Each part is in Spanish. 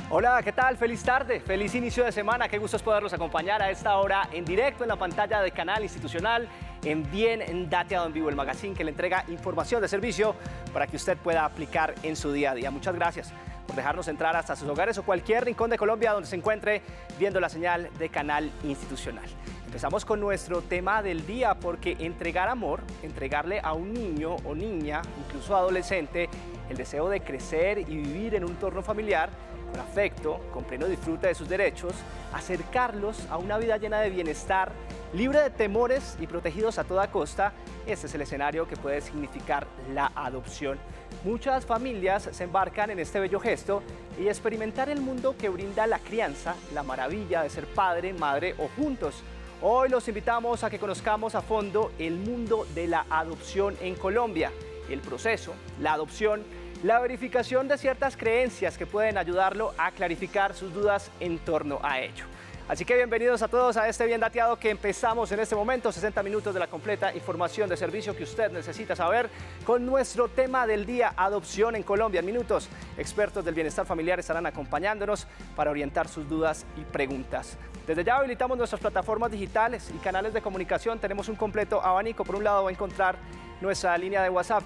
Hola, ¿qué tal? Feliz tarde, feliz inicio de semana. Qué gusto es poderlos acompañar a esta hora en directo en la pantalla de Canal Institucional, en Bien Dateado en Vivo, el magazine que le entrega información de servicio para que usted pueda aplicar en su día a día. Muchas gracias por dejarnos entrar hasta sus hogares o cualquier rincón de Colombia donde se encuentre viendo la señal de Canal Institucional. Empezamos con nuestro tema del día porque entregar amor, entregarle a un niño o niña, incluso adolescente, el deseo de crecer y vivir en un entorno familiar, con afecto, con pleno disfrute de sus derechos, acercarlos a una vida llena de bienestar, libre de temores y protegidos a toda costa. Este es el escenario que puede significar la adopción. Muchas familias se embarcan en este bello gesto y experimentar el mundo que brinda la crianza, la maravilla de ser padre, madre o juntos. Hoy los invitamos a que conozcamos a fondo el mundo de la adopción en Colombia, el proceso, la adopción, la verificación de ciertas creencias que pueden ayudarlo a clarificar sus dudas en torno a ello. Así que bienvenidos a todos a este Bien Dateado que empezamos en este momento, 60 minutos de la completa información de servicio que usted necesita saber con nuestro tema del día, adopción en Colombia. En minutos, expertos del bienestar familiar estarán acompañándonos para orientar sus dudas y preguntas. Desde ya habilitamos nuestras plataformas digitales y canales de comunicación. Tenemos un completo abanico. Por un lado va a encontrar nuestra línea de WhatsApp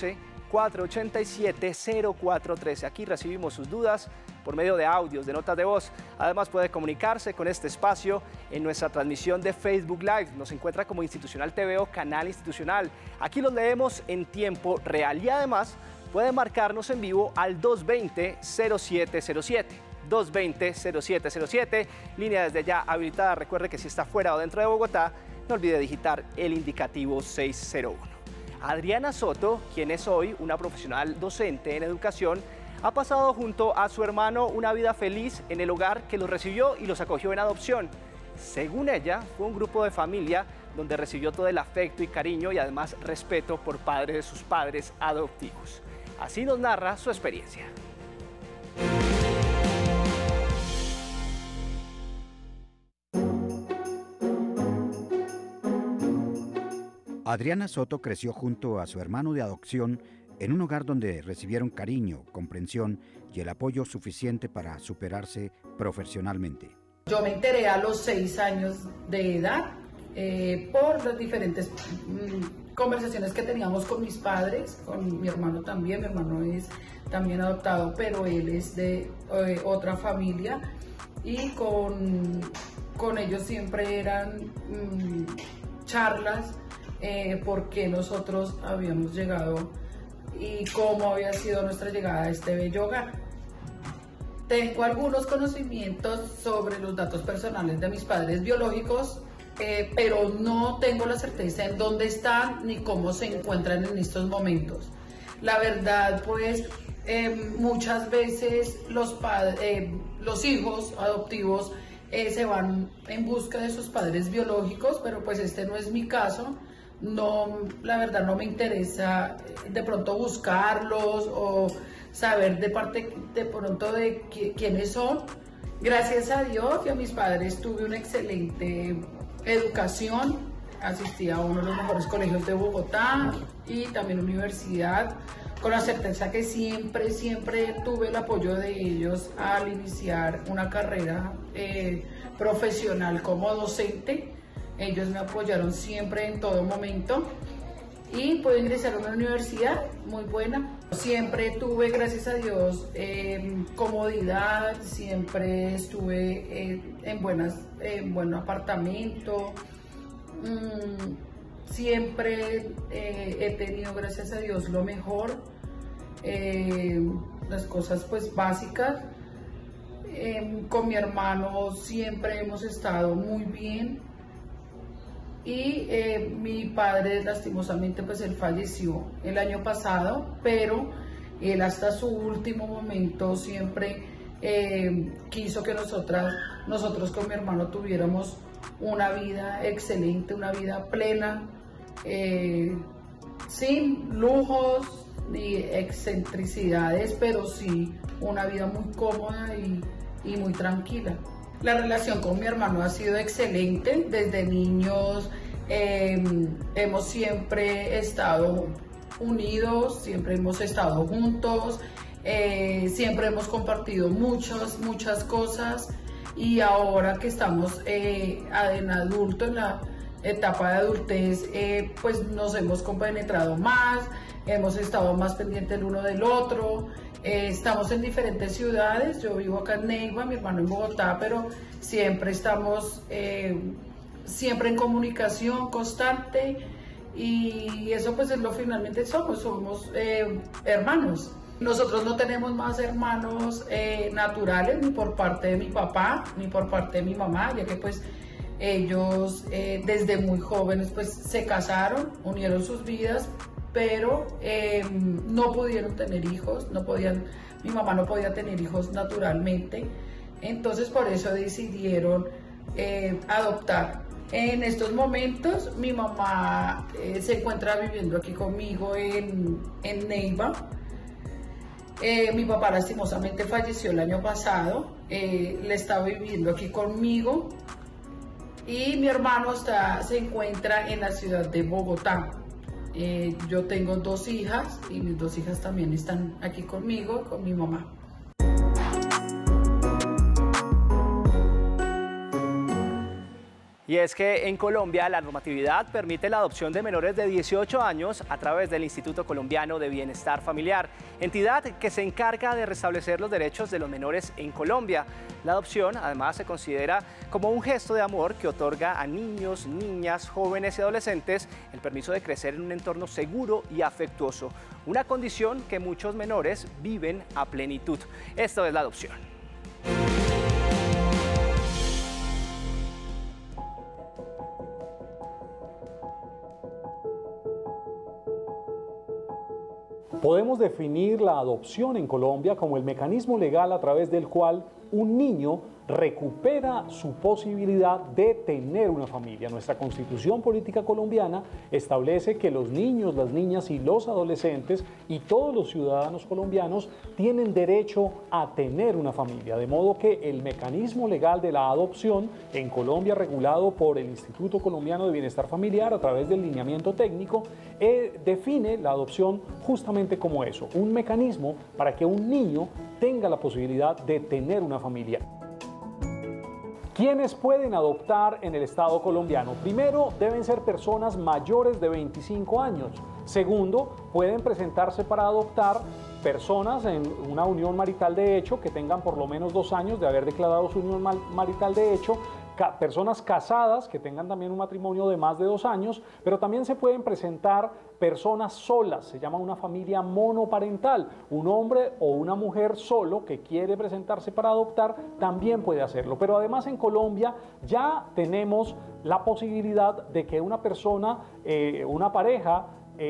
312-487-0413. Aquí recibimos sus dudas por medio de audios, de notas de voz. Además puede comunicarse con este espacio en nuestra transmisión de Facebook Live. Nos encuentra como Institucional TV o Canal Institucional. Aquí los leemos en tiempo real y además puede marcarnos en vivo al 220-0707. 220-0707, línea desde ya habilitada. Recuerde que si está fuera o dentro de Bogotá, no olvide digitar el indicativo 601. Adriana Soto, quien es hoy una profesional docente en educación, ha pasado junto a su hermano una vida feliz en el hogar que los recibió y los acogió en adopción. Según ella, fue un grupo de familia donde recibió todo el afecto y cariño y además respeto por parte de sus padres adoptivos. Así nos narra su experiencia. Adriana Soto creció junto a su hermano de adopción en un hogar donde recibieron cariño, comprensión y el apoyo suficiente para superarse profesionalmente. Yo me enteré a los 6 años de edad por las diferentes conversaciones que teníamos con mis padres, con mi hermano también. Mi hermano es también adoptado, pero él es de otra familia y con ellos siempre eran charlas. Por qué nosotros habíamos llegado y cómo había sido nuestra llegada a este bello hogar. Tengo algunos conocimientos sobre los datos personales de mis padres biológicos, pero no tengo la certeza en dónde están ni cómo se encuentran en estos momentos. La verdad, pues, muchas veces los hijos adoptivos se van en busca de sus padres biológicos, pero pues este no es mi caso. No, la verdad no me interesa de pronto buscarlos o saber de pronto de quiénes son. Gracias a Dios y a mis padres tuve una excelente educación. Asistí a uno de los mejores colegios de Bogotá y también universidad, con la certeza que siempre tuve el apoyo de ellos al iniciar una carrera profesional como docente. Ellos me apoyaron siempre en todo momento y pude ingresar a una universidad muy buena. Siempre tuve, gracias a Dios, comodidad, siempre estuve en buen apartamento. Siempre he tenido, gracias a Dios, lo mejor, las cosas pues básicas. Con mi hermano siempre hemos estado muy bien. Y mi padre, lastimosamente, pues él falleció el año pasado, pero él hasta su último momento siempre quiso que nosotros con mi hermano tuviéramos una vida excelente, una vida plena, sin lujos ni excentricidades, pero sí una vida muy cómoda y muy tranquila. La relación con mi hermano ha sido excelente. Desde niños hemos siempre estado unidos, siempre hemos estado juntos. siempre hemos compartido muchas cosas, y ahora que estamos en adulto, en la etapa de adultez, pues nos hemos compenetrado más, hemos estado más pendientes el uno del otro. Estamos en diferentes ciudades, yo vivo acá en Neiva, mi hermano en Bogotá, pero siempre estamos siempre en comunicación constante, y eso pues es lo finalmente somos hermanos. Nosotros no tenemos más hermanos naturales, ni por parte de mi papá, ni por parte de mi mamá, ya que pues ellos desde muy jóvenes pues se casaron, unieron sus vidas, pero no pudieron tener hijos, mi mamá no podía tener hijos naturalmente, entonces por eso decidieron adoptar. En estos momentos mi mamá se encuentra viviendo aquí conmigo en Neiva. Mi papá lastimosamente falleció el año pasado, le está viviendo aquí conmigo, y mi hermano se encuentra en la ciudad de Bogotá. Yo tengo 2 hijas, y mis 2 hijas también están aquí conmigo, con mi mamá. Y es que en Colombia la normatividad permite la adopción de menores de 18 años a través del Instituto Colombiano de Bienestar Familiar, entidad que se encarga de restablecer los derechos de los menores en Colombia. La adopción además se considera como un gesto de amor que otorga a niños, niñas, jóvenes y adolescentes el permiso de crecer en un entorno seguro y afectuoso, una condición que muchos menores viven a plenitud. Esto es la adopción. Podemos definir la adopción en Colombia como el mecanismo legal a través del cual un niño recupera su posibilidad de tener una familia. Nuestra Constitución Política Colombiana establece que los niños, las niñas y los adolescentes y todos los ciudadanos colombianos tienen derecho a tener una familia, de modo que el mecanismo legal de la adopción en Colombia, regulado por el Instituto Colombiano de Bienestar Familiar a través del lineamiento técnico, define la adopción justamente como eso, un mecanismo para que un niño tenga la posibilidad de tener una familia. ¿Quiénes pueden adoptar en el Estado colombiano? Primero, deben ser personas mayores de 25 años. Segundo, pueden presentarse para adoptar personas en una unión marital de hecho que tengan por lo menos 2 años de haber declarado su unión marital de hecho, personas casadas que tengan también un matrimonio de más de 2 años, pero también se pueden presentar personas solas, se llama una familia monoparental. Un hombre o una mujer solo que quiere presentarse para adoptar también puede hacerlo. Pero además en Colombia ya tenemos la posibilidad de que una persona, una pareja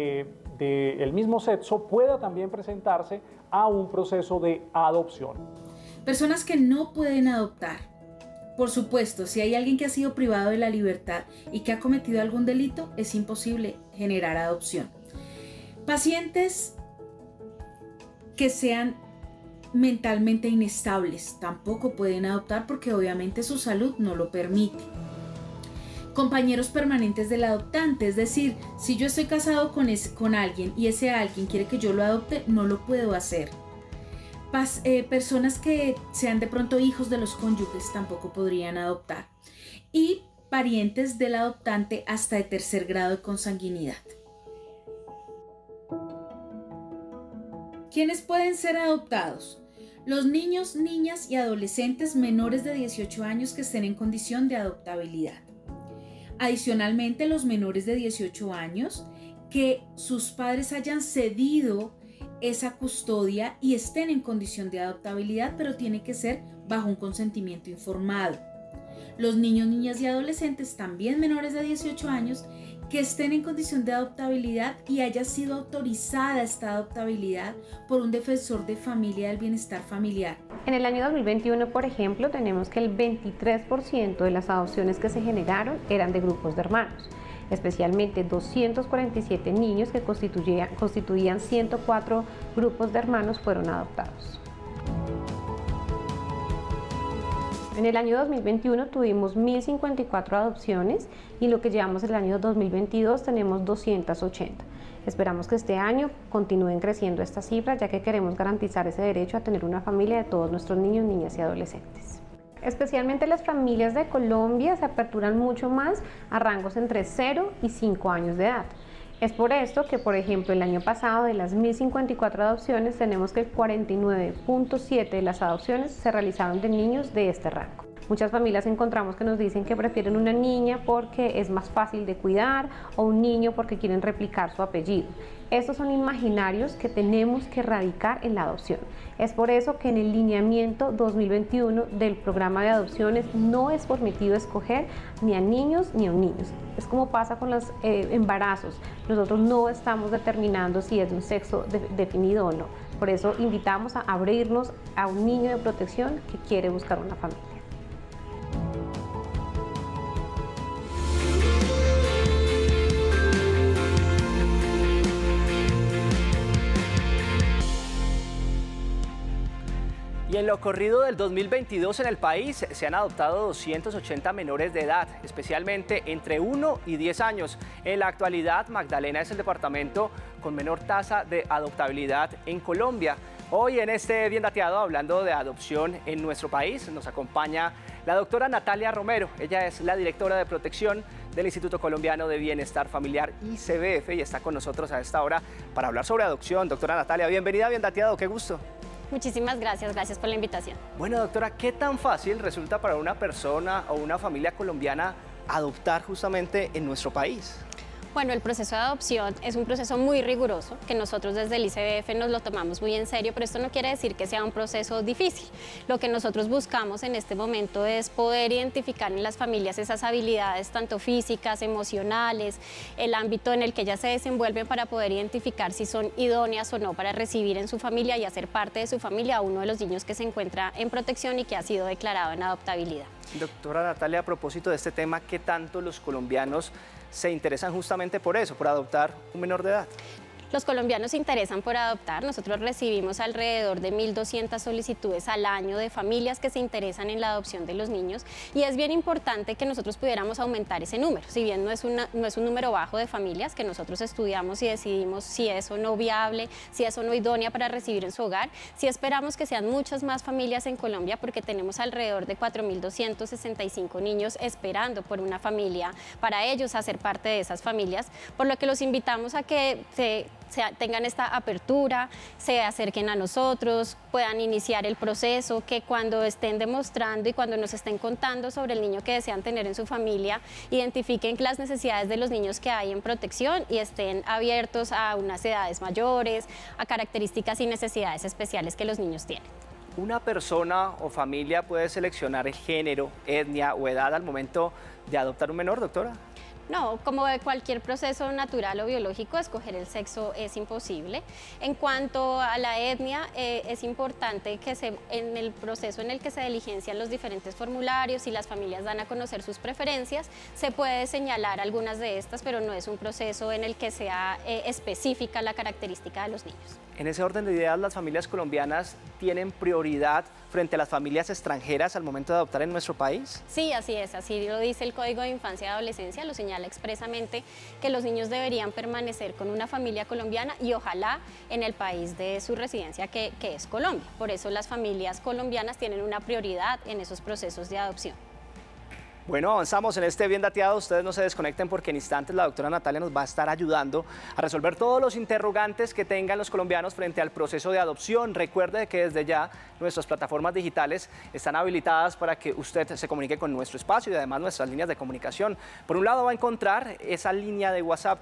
del mismo sexo pueda también presentarse a un proceso de adopción. Personas que no pueden adoptar. Por supuesto, si hay alguien que ha sido privado de la libertad y que ha cometido algún delito, es imposible generar adopción. Pacientes que sean mentalmente inestables tampoco pueden adoptar porque obviamente su salud no lo permite. Compañeros permanentes del adoptante, es decir, si yo estoy casado con alguien y ese alguien quiere que yo lo adopte, no lo puedo hacer. Personas que sean de pronto hijos de los cónyuges tampoco podrían adoptar, y parientes del adoptante hasta de 3er grado de consanguinidad. ¿Quiénes pueden ser adoptados? Los niños, niñas y adolescentes menores de 18 años que estén en condición de adoptabilidad. Adicionalmente, los menores de 18 años que sus padres hayan cedido esa custodia y estén en condición de adoptabilidad, pero tiene que ser bajo un consentimiento informado. Los niños, niñas y adolescentes también menores de 18 años que estén en condición de adoptabilidad y haya sido autorizada esta adoptabilidad por un defensor de familia del bienestar familiar. En el año 2021, por ejemplo, tenemos que el 23% de las adopciones que se generaron eran de grupos de hermanos. Especialmente 247 niños que constituían 104 grupos de hermanos fueron adoptados. En el año 2021 tuvimos 1.054 adopciones y lo que llevamos el año 2022 tenemos 280. Esperamos que este año continúen creciendo estas cifras, ya que queremos garantizar ese derecho a tener una familia de todos nuestros niños, niñas y adolescentes. Especialmente las familias de Colombia se aperturan mucho más a rangos entre 0 y 5 años de edad. Es por esto que, por ejemplo, el año pasado de las 1.054 adopciones tenemos que el 49.7% de las adopciones se realizaron de niños de este rango. Muchas familias encontramos que nos dicen que prefieren una niña porque es más fácil de cuidar o un niño porque quieren replicar su apellido. Estos son imaginarios que tenemos que erradicar en la adopción. Es por eso que en el lineamiento 2021 del programa de adopciones no es permitido escoger ni a niños ni a niños. Es como pasa con los embarazos. Nosotros no estamos determinando si es de un sexo definido o no. Por eso invitamos a abrirnos a un niño de protección que quiere buscar una familia. Y en lo corrido del 2022 en el país se han adoptado 280 menores de edad, especialmente entre 1 y 10 años. En la actualidad, Magdalena es el departamento con menor tasa de adoptabilidad en Colombia. Hoy en este Bien Dateado, hablando de adopción en nuestro país, nos acompaña la doctora Natalia Romero. Ella es la directora de protección del Instituto Colombiano de Bienestar Familiar, ICBF, y está con nosotros a esta hora para hablar sobre adopción. Doctora Natalia, bienvenida a Bien Dateado, qué gusto. Muchísimas gracias, gracias por la invitación. Bueno, doctora, ¿qué tan fácil resulta para una persona o una familia colombiana adoptar justamente en nuestro país? Bueno, el proceso de adopción es un proceso muy riguroso, que nosotros desde el ICBF nos lo tomamos muy en serio, pero esto no quiere decir que sea un proceso difícil. Lo que nosotros buscamos en este momento es poder identificar en las familias esas habilidades, tanto físicas, emocionales, el ámbito en el que ellas se desenvuelven, para poder identificar si son idóneas o no para recibir en su familia y hacer parte de su familia a uno de los niños que se encuentra en protección y que ha sido declarado en adoptabilidad. Doctora Natalia, a propósito de este tema, ¿qué tanto los colombianos se interesan justamente por eso, por adoptar un menor de edad? Los colombianos se interesan por adoptar. Nosotros recibimos alrededor de 1.200 solicitudes al año de familias que se interesan en la adopción de los niños, y es bien importante que nosotros pudiéramos aumentar ese número. Si bien no es un número bajo de familias que nosotros estudiamos y decidimos si es o no viable, si es o no idónea para recibir en su hogar, sí esperamos que sean muchas más familias en Colombia, porque tenemos alrededor de 4.265 niños esperando por una familia para ellos hacer parte de esas familias, por lo que los invitamos a que tengan esta apertura, se acerquen a nosotros, puedan iniciar el proceso, que cuando estén demostrando y cuando nos estén contando sobre el niño que desean tener en su familia, identifiquen las necesidades de los niños que hay en protección y estén abiertos a unas edades mayores, a características y necesidades especiales que los niños tienen. ¿Una persona o familia puede seleccionar el género, etnia o edad al momento de adoptar un menor, doctora? No, como de cualquier proceso natural o biológico, escoger el sexo es imposible. En cuanto a la etnia, es importante que en el proceso en el que se diligencian los diferentes formularios y las familias dan a conocer sus preferencias, se puede señalar algunas de estas, pero no es un proceso en el que sea específica la característica de los niños. En ese orden de ideas, ¿las familias colombianas tienen prioridad frente a las familias extranjeras al momento de adoptar en nuestro país? Sí, así es, así lo dice el Código de Infancia y Adolescencia, lo señala expresamente que los niños deberían permanecer con una familia colombiana y ojalá en el país de su residencia, que es Colombia. Por eso las familias colombianas tienen una prioridad en esos procesos de adopción. Bueno, avanzamos en este Bien Dateado. Ustedes no se desconecten porque en instantes la doctora Natalia nos va a estar ayudando a resolver todos los interrogantes que tengan los colombianos frente al proceso de adopción. Recuerde que desde ya nuestras plataformas digitales están habilitadas para que usted se comunique con nuestro espacio y además nuestras líneas de comunicación. Por un lado va a encontrar esa línea de WhatsApp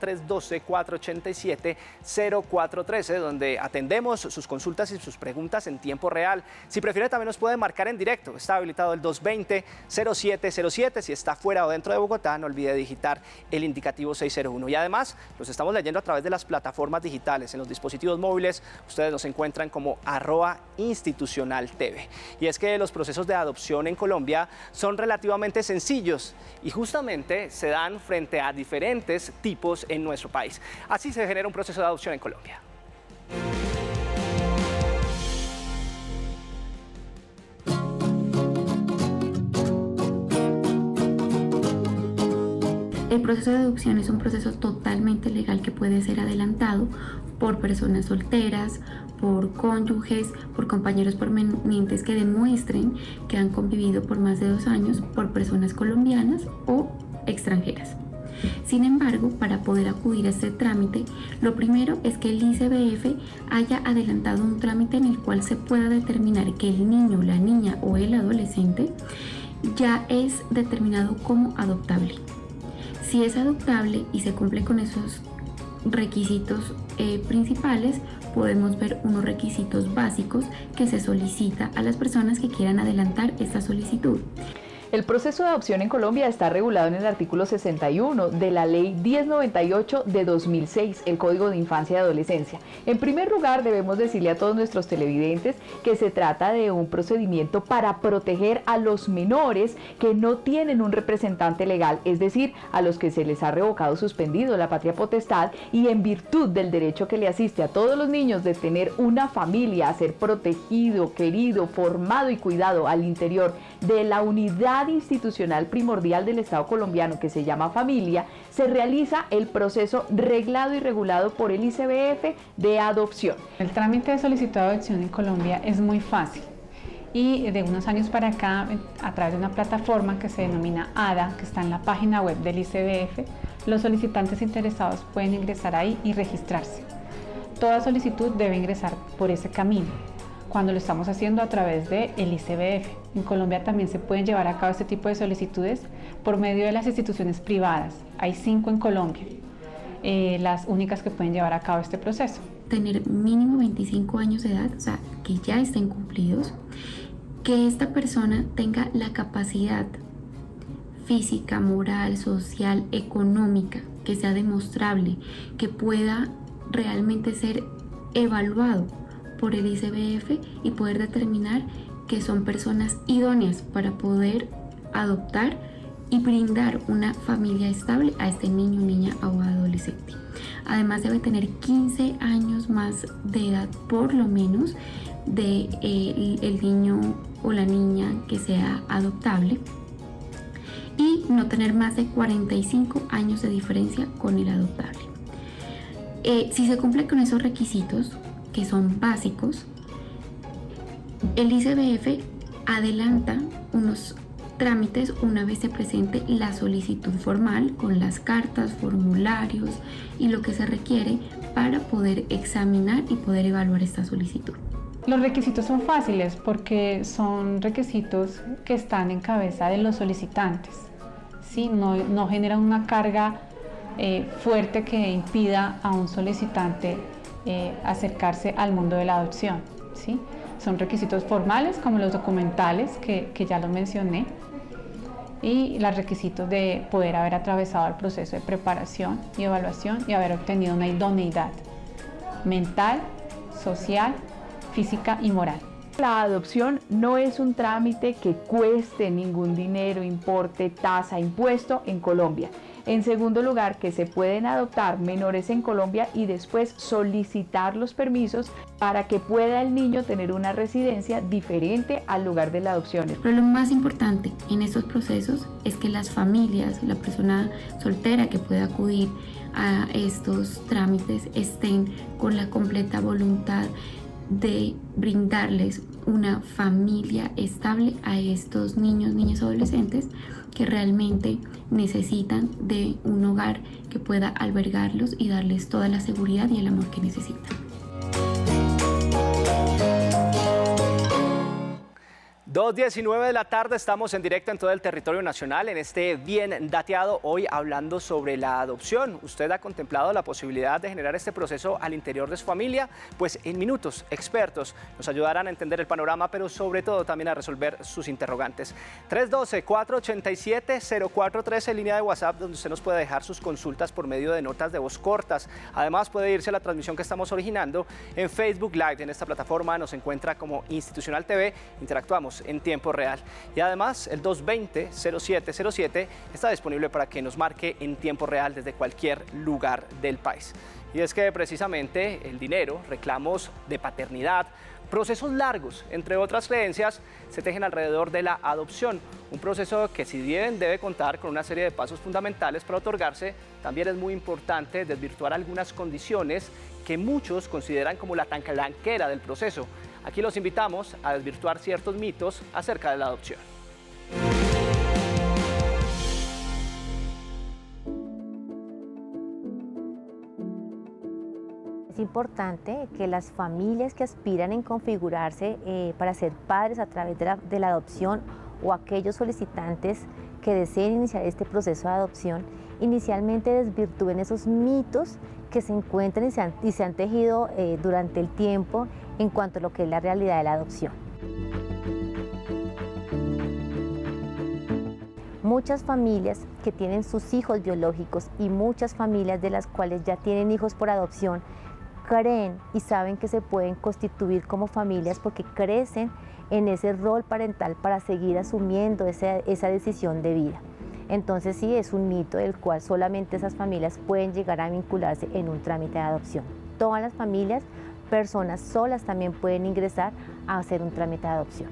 312-487-0413, donde atendemos sus consultas y sus preguntas en tiempo real. Si prefiere, también nos puede marcar en directo. Está habilitado el 220-0707. Si está fuera o dentro de Bogotá, no olvide digitar el indicativo 601. Y además, los estamos leyendo a través de las plataformas digitales. En los dispositivos móviles, ustedes nos encuentran como @institucionaltv. Y es que los procesos de adopción en Colombia son relativamente sencillos y justamente se dan frente a diferentes tipos en nuestro país. Así se genera un proceso de adopción en Colombia. El proceso de adopción es un proceso totalmente legal que puede ser adelantado por personas solteras, por cónyuges, por compañeros permanentes que demuestren que han convivido por más de 2 años, por personas colombianas o extranjeras. Sin embargo, para poder acudir a este trámite, lo primero es que el ICBF haya adelantado un trámite en el cual se pueda determinar que el niño, la niña o el adolescente ya es determinado como adoptable. Si es adoptable y se cumple con esos requisitos principales, podemos ver unos requisitos básicos que se solicita a las personas que quieran adelantar esta solicitud. El proceso de adopción en Colombia está regulado en el artículo 61 de la Ley 1098 de 2006, el Código de Infancia y Adolescencia. En primer lugar, debemos decirle a todos nuestros televidentes que se trata de un procedimiento para proteger a los menores que no tienen un representante legal, es decir, a los que se les ha revocado o suspendido la patria potestad, y en virtud del derecho que le asiste a todos los niños de tener una familia, a ser protegido, querido, formado y cuidado al interior de la unidad institucional primordial del Estado colombiano, que se llama familia, se realiza el proceso reglado y regulado por el ICBF de adopción. El trámite de solicitud de adopción en Colombia es muy fácil y de unos años para acá, a través de una plataforma que se denomina ADA, que está en la página web del ICBF, los solicitantes interesados pueden ingresar ahí y registrarse. Toda solicitud debe ingresar por ese camino, cuando lo estamos haciendo a través del ICBF. En Colombia también se pueden llevar a cabo este tipo de solicitudes por medio de las instituciones privadas. Hay 5 en Colombia, las únicas que pueden llevar a cabo este proceso. Tener mínimo 25 años de edad, o sea, que ya estén cumplidos, que esta persona tenga la capacidad física, moral, social, económica, que sea demostrable, que pueda realmente ser evaluado por el ICBF y poder determinar que son personas idóneas para poder adoptar y brindar una familia estable a este niño, niña o adolescente. Además debe tener 15 años más de edad por lo menos de el niño o la niña que sea adoptable y no tener más de 45 años de diferencia con el adoptable. Si se cumple con esos requisitos, que son básicos, el ICBF adelanta unos trámites una vez se presente la solicitud formal con las cartas, formularios y lo que se requiere para poder examinar y poder evaluar esta solicitud. Los requisitos son fáciles porque son requisitos que están en cabeza de los solicitantes, ¿sí? No generan una carga fuerte que impida a un solicitante acercarse al mundo de la adopción, ¿sí? Son requisitos formales como los documentales que ya los mencioné y los requisitos de poder haber atravesado el proceso de preparación y evaluación y haber obtenido una idoneidad mental, social, física y moral. La adopción no es un trámite que cueste ningún dinero, importe, tasa, impuesto en Colombia. En segundo lugar, que se pueden adoptar menores en Colombia y después solicitar los permisos para que pueda el niño tener una residencia diferente al lugar de la adopción. Pero lo más importante en estos procesos es que las familias, la persona soltera que pueda acudir a estos trámites estén con la completa voluntad de brindarles una familia estable a estos niños, niñas, adolescentes que realmente necesitan de un hogar que pueda albergarlos y darles toda la seguridad y el amor que necesitan. 2:19 de la tarde, estamos en directo en todo el territorio nacional en este Bien Dateado, hoy hablando sobre la adopción. ¿Usted ha contemplado la posibilidad de generar este proceso al interior de su familia? Pues en minutos, expertos nos ayudarán a entender el panorama, pero sobre todo también a resolver sus interrogantes. 312-487-0413, línea de WhatsApp, donde usted nos puede dejar sus consultas por medio de notas de voz cortas. Además, puede irse a la transmisión que estamos originando en Facebook Live. En esta plataforma nos encuentra como Institucional TV. Interactuamos en tiempo real. Y además, el 220-0707 está disponible para que nos marque en tiempo real desde cualquier lugar del país. Y es que precisamente el dinero, reclamos de paternidad, procesos largos, entre otras creencias, se tejen alrededor de la adopción. Un proceso que, si bien debe contar con una serie de pasos fundamentales para otorgarse, también es muy importante desvirtuar algunas condiciones que muchos consideran como la talanquera del proceso. Aquí los invitamos a desvirtuar ciertos mitos acerca de la adopción. Es importante que las familias que aspiran en configurarse para ser padres a través de la adopción, o aquellos solicitantes que deseen iniciar este proceso de adopción, inicialmente desvirtúen esos mitos que se encuentran y se han tejido durante el tiempo en cuanto a lo que es la realidad de la adopción. Muchas familias que tienen sus hijos biológicos y muchas familias de las cuales ya tienen hijos por adopción creen y saben que se pueden constituir como familias porque crecen en ese rol parental para seguir asumiendo esa decisión de vida. Entonces sí, es un mito del cual solamente esas familias pueden llegar a vincularse en un trámite de adopción. Todas las familias, personas solas también pueden ingresar a hacer un trámite de adopción.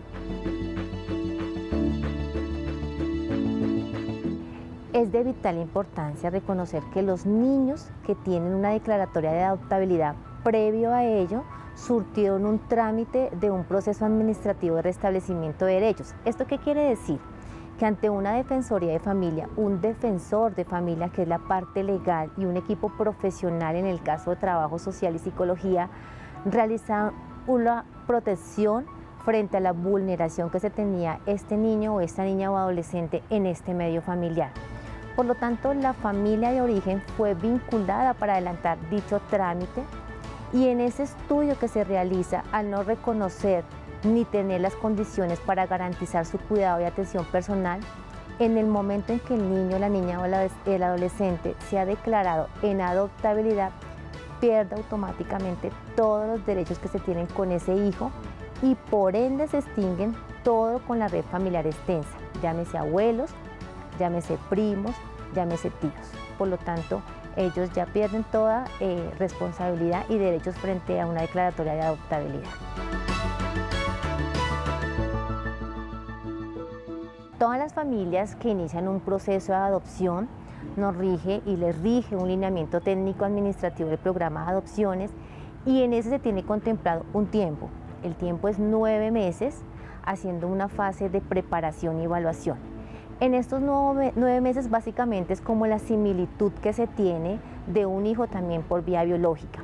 Es de vital importancia reconocer que los niños que tienen una declaratoria de adoptabilidad previo a ello surtieron un trámite de un proceso administrativo de restablecimiento de derechos. ¿Esto qué quiere decir? Que ante una defensoría de familia, un defensor de familia, que es la parte legal, y un equipo profesional en el caso de trabajo social y psicología, realizan una protección frente a la vulneración que se tenía este niño o esta niña o adolescente en este medio familiar. Por lo tanto, la familia de origen fue vinculada para adelantar dicho trámite, y en ese estudio que se realiza, al no reconocer ni tener las condiciones para garantizar su cuidado y atención personal, en el momento en que el niño, la niña o el adolescente se ha declarado en adoptabilidad, pierde automáticamente todos los derechos que se tienen con ese hijo, y por ende se extinguen todo con la red familiar extensa, llámese abuelos, llámese primos, llámese tíos. Por lo tanto, ellos ya pierden toda responsabilidad y derechos frente a una declaratoria de adoptabilidad. Todas las familias que inician un proceso de adopción nos rige y les rige un lineamiento técnico administrativo del programa de adopciones, y en ese se tiene contemplado un tiempo. El tiempo es 9 meses, haciendo una fase de preparación y evaluación. En estos 9 meses básicamente es como la similitud que se tiene de un hijo también por vía biológica.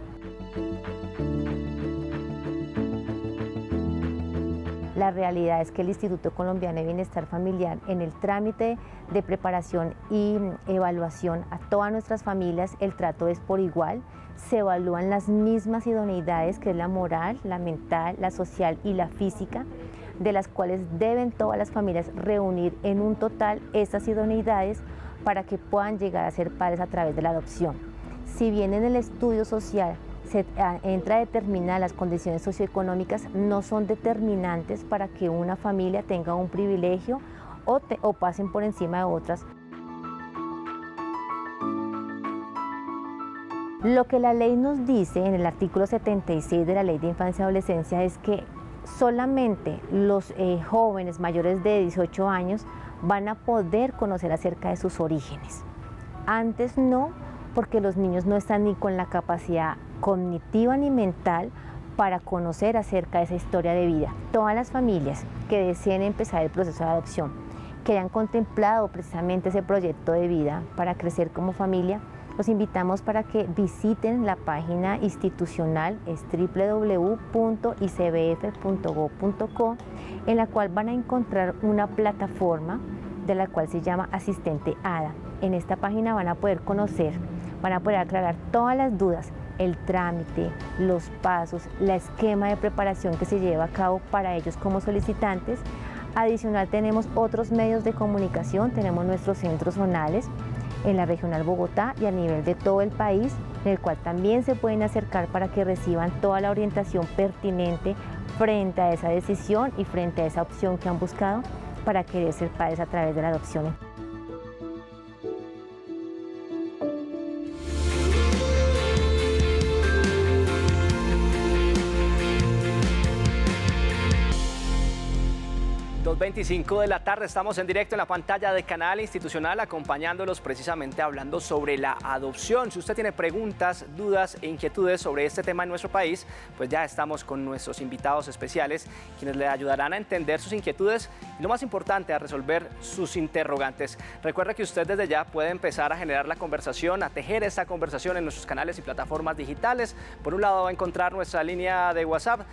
La realidad es que el Instituto Colombiano de Bienestar Familiar, en el trámite de preparación y evaluación a todas nuestras familias, el trato es por igual. Se evalúan las mismas idoneidades, que es la moral, la mental, la social y la física, de las cuales deben todas las familias reunir en un total estas idoneidades para que puedan llegar a ser padres a través de la adopción. Si bien en el estudio social se entra a determinar las condiciones socioeconómicas, no son determinantes para que una familia tenga un privilegio o pasen por encima de otras. Lo que la ley nos dice en el artículo 76 de la Ley de Infancia y Adolescencia es que solamente los jóvenes mayores de 18 años van a poder conocer acerca de sus orígenes. Antes no, porque los niños no están ni con la capacidad cognitiva ni mental para conocer acerca de esa historia de vida. Todas las familias que deseen empezar el proceso de adopción, que hayan contemplado precisamente ese proyecto de vida para crecer como familia, los invitamos para que visiten la página institucional, es www.icbf.gov.co, en la cual van a encontrar una plataforma de la cual se llama Asistente ADA. En esta página van a poder conocer, van a poder aclarar todas las dudas, el trámite, los pasos, el esquema de preparación que se lleva a cabo para ellos como solicitantes. Adicional, tenemos otros medios de comunicación, tenemos nuestros centros zonales en la Regional Bogotá y a nivel de todo el país, en el cual también se pueden acercar para que reciban toda la orientación pertinente frente a esa decisión y frente a esa opción que han buscado para querer ser padres a través de la adopción. 2:25 de la tarde, estamos en directo en la pantalla de Canal Institucional acompañándolos precisamente hablando sobre la adopción. Si usted tiene preguntas, dudas e inquietudes sobre este tema en nuestro país, pues ya estamos con nuestros invitados especiales quienes le ayudarán a entender sus inquietudes y lo más importante, a resolver sus interrogantes. Recuerda que usted desde ya puede empezar a generar la conversación, a tejer esta conversación en nuestros canales y plataformas digitales. Por un lado va a encontrar nuestra línea de WhatsApp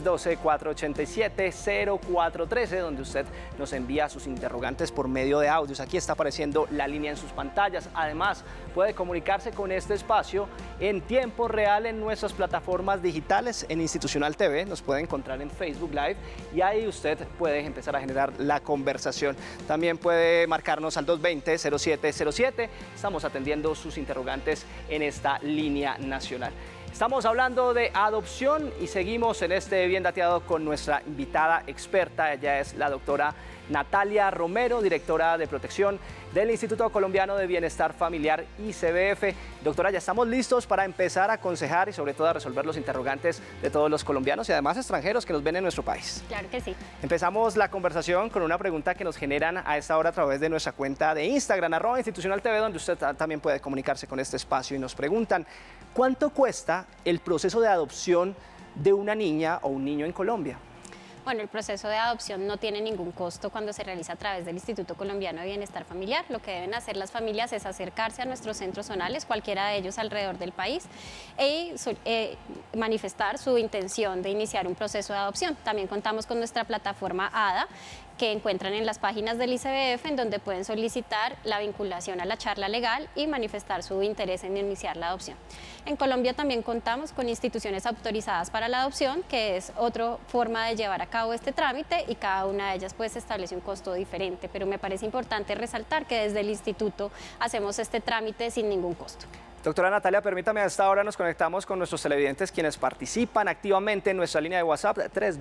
312-487-0413, donde usted nos envía sus interrogantes por medio de audios. Aquí está apareciendo la línea en sus pantallas. Además, puede comunicarse con este espacio en tiempo real en nuestras plataformas digitales. En Institucional TV nos puede encontrar en Facebook Live y ahí usted puede empezar a generar la conversación. También puede marcarnos al 220-0707. Estamos atendiendo sus interrogantes en esta línea nacional. Estamos hablando de adopción y seguimos en este Bien Dateado con nuestra invitada experta. Ella es la doctora Natalia Romero, directora de protección del Instituto Colombiano de Bienestar Familiar, ICBF. Doctora, ya estamos listos para empezar a aconsejar y sobre todo a resolver los interrogantes de todos los colombianos y además extranjeros que nos ven en nuestro país. Claro que sí. Empezamos la conversación con una pregunta que nos generan a esta hora a través de nuestra cuenta de Instagram, @institucionaltv, donde usted también puede comunicarse con este espacio y nos preguntan: ¿cuánto cuesta el proceso de adopción de una niña o un niño en Colombia? Bueno, el proceso de adopción no tiene ningún costo cuando se realiza a través del Instituto Colombiano de Bienestar Familiar. Lo que deben hacer las familias es acercarse a nuestros centros zonales, cualquiera de ellos alrededor del país, y manifestar su intención de iniciar un proceso de adopción. También contamos con nuestra plataforma ADA, que encuentran en las páginas del ICBF, en donde pueden solicitar la vinculación a la charla legal y manifestar su interés en iniciar la adopción. En Colombia también contamos con instituciones autorizadas para la adopción, que es otra forma de llevar a cabo este trámite, y cada una de ellas pues establece un costo diferente, pero me parece importante resaltar que desde el instituto hacemos este trámite sin ningún costo. Doctora Natalia, permítame, a esta hora nos conectamos con nuestros televidentes quienes participan activamente en nuestra línea de WhatsApp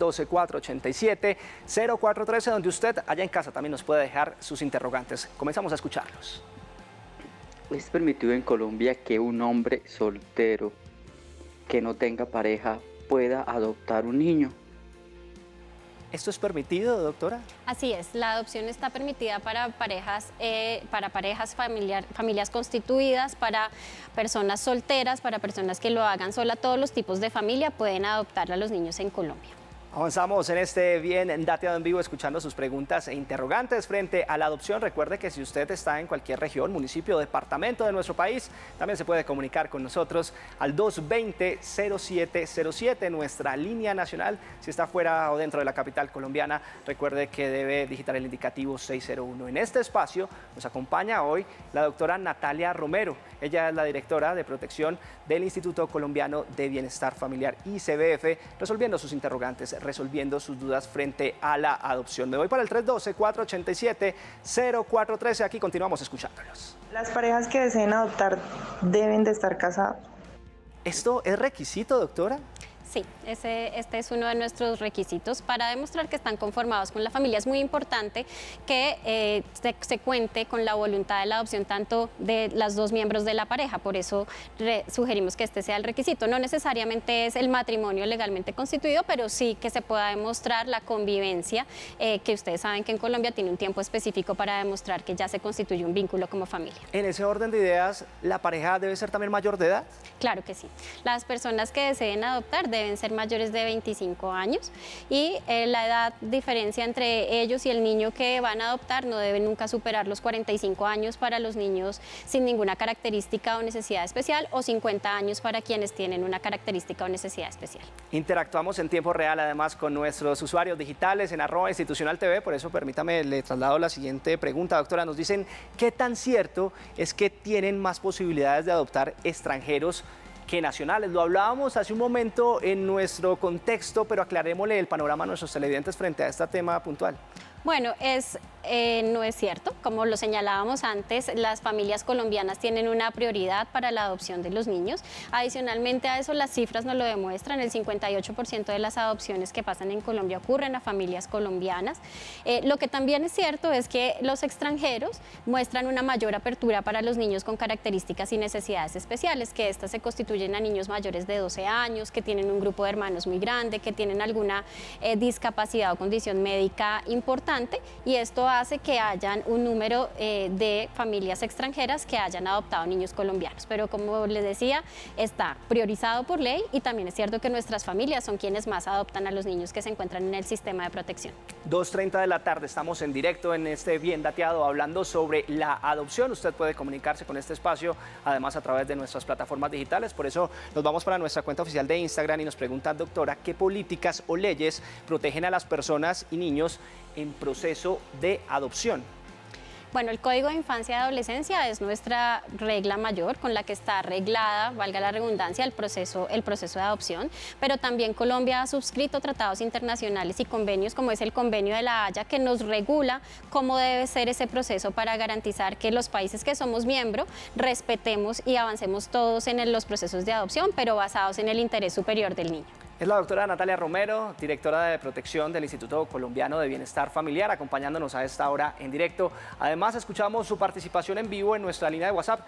312-487-0413, donde usted allá en casa también nos puede dejar sus interrogantes. Comenzamos a escucharlos. ¿Es permitido en Colombia que un hombre soltero que no tenga pareja pueda adoptar un niño? ¿Esto es permitido, doctora? Así es, la adopción está permitida para parejas, familias constituidas, para personas solteras, para personas que lo hagan sola. Todos los tipos de familia pueden adoptar a los niños en Colombia. Avanzamos en este Bien Dateado en vivo escuchando sus preguntas e interrogantes frente a la adopción. Recuerde que si usted está en cualquier región, municipio o departamento de nuestro país, también se puede comunicar con nosotros al 220-0707, nuestra línea nacional. Si está fuera o dentro de la capital colombiana, recuerde que debe digitar el indicativo 601. En este espacio nos acompaña hoy la doctora Natalia Romero. Ella es la directora de protección del Instituto Colombiano de Bienestar Familiar, ICBF, resolviendo sus interrogantes, resolviendo sus dudas frente a la adopción. Me voy para el 312-487-0413. Aquí continuamos escuchándolos. Las parejas que deseen adoptar deben de estar casadas. ¿Esto es requisito, doctora? Sí, este es uno de nuestros requisitos para demostrar que están conformados con la familia. Es muy importante que se cuente con la voluntad de la adopción tanto de los dos miembros de la pareja, por eso sugerimos que este sea el requisito. No necesariamente es el matrimonio legalmente constituido, pero sí que se pueda demostrar la convivencia, que ustedes saben que en Colombia tiene un tiempo específico para demostrar que ya se constituye un vínculo como familia. En ese orden de ideas, ¿la pareja debe ser también mayor de edad? Claro que sí. Las personas que deseen adoptar deben ser mayores de 25 años y la edad diferencia entre ellos y el niño que van a adoptar no debe nunca superar los 45 años para los niños sin ninguna característica o necesidad especial, o 50 años para quienes tienen una característica o necesidad especial. Interactuamos en tiempo real además con nuestros usuarios digitales en @institucionaltv, por eso permítame, le traslado la siguiente pregunta, doctora. Nos dicen, ¿qué tan cierto es que tienen más posibilidades de adoptar extranjeros que nacionales? Lo hablábamos hace un momento en nuestro contexto, pero aclarémosle el panorama a nuestros televidentes frente a este tema puntual. Bueno, no es cierto. Como lo señalábamos antes, las familias colombianas tienen una prioridad para la adopción de los niños. Adicionalmente a eso, las cifras nos lo demuestran. El 58% de las adopciones que pasan en Colombia ocurren a familias colombianas. Lo que también es cierto es que los extranjeros muestran una mayor apertura para los niños con características y necesidades especiales, que estas se constituyen a niños mayores de 12 años, que tienen un grupo de hermanos muy grande, que tienen alguna discapacidad o condición médica importante. importante y esto hace que hayan un número de familias extranjeras que hayan adoptado niños colombianos. Pero como les decía, está priorizado por ley y también es cierto que nuestras familias son quienes más adoptan a los niños que se encuentran en el sistema de protección. 2:30 de la tarde, estamos en directo en este Bien Dateado hablando sobre la adopción. Usted puede comunicarse con este espacio, además a través de nuestras plataformas digitales. Por eso nos vamos para nuestra cuenta oficial de Instagram y nos preguntan, doctora, ¿qué políticas o leyes protegen a las personas y niños en proceso de adopción? Bueno, el Código de Infancia y Adolescencia es nuestra regla mayor con la que está arreglada, valga la redundancia, el proceso de adopción, pero también Colombia ha suscrito tratados internacionales y convenios como es el Convenio de La Haya que nos regula cómo debe ser ese proceso para garantizar que los países que somos miembros respetemos y avancemos todos en los procesos de adopción, pero basados en el interés superior del niño. Es la doctora Natalia Romero, directora de protección del Instituto Colombiano de Bienestar Familiar, acompañándonos a esta hora en directo. Además, escuchamos su participación en vivo en nuestra línea de WhatsApp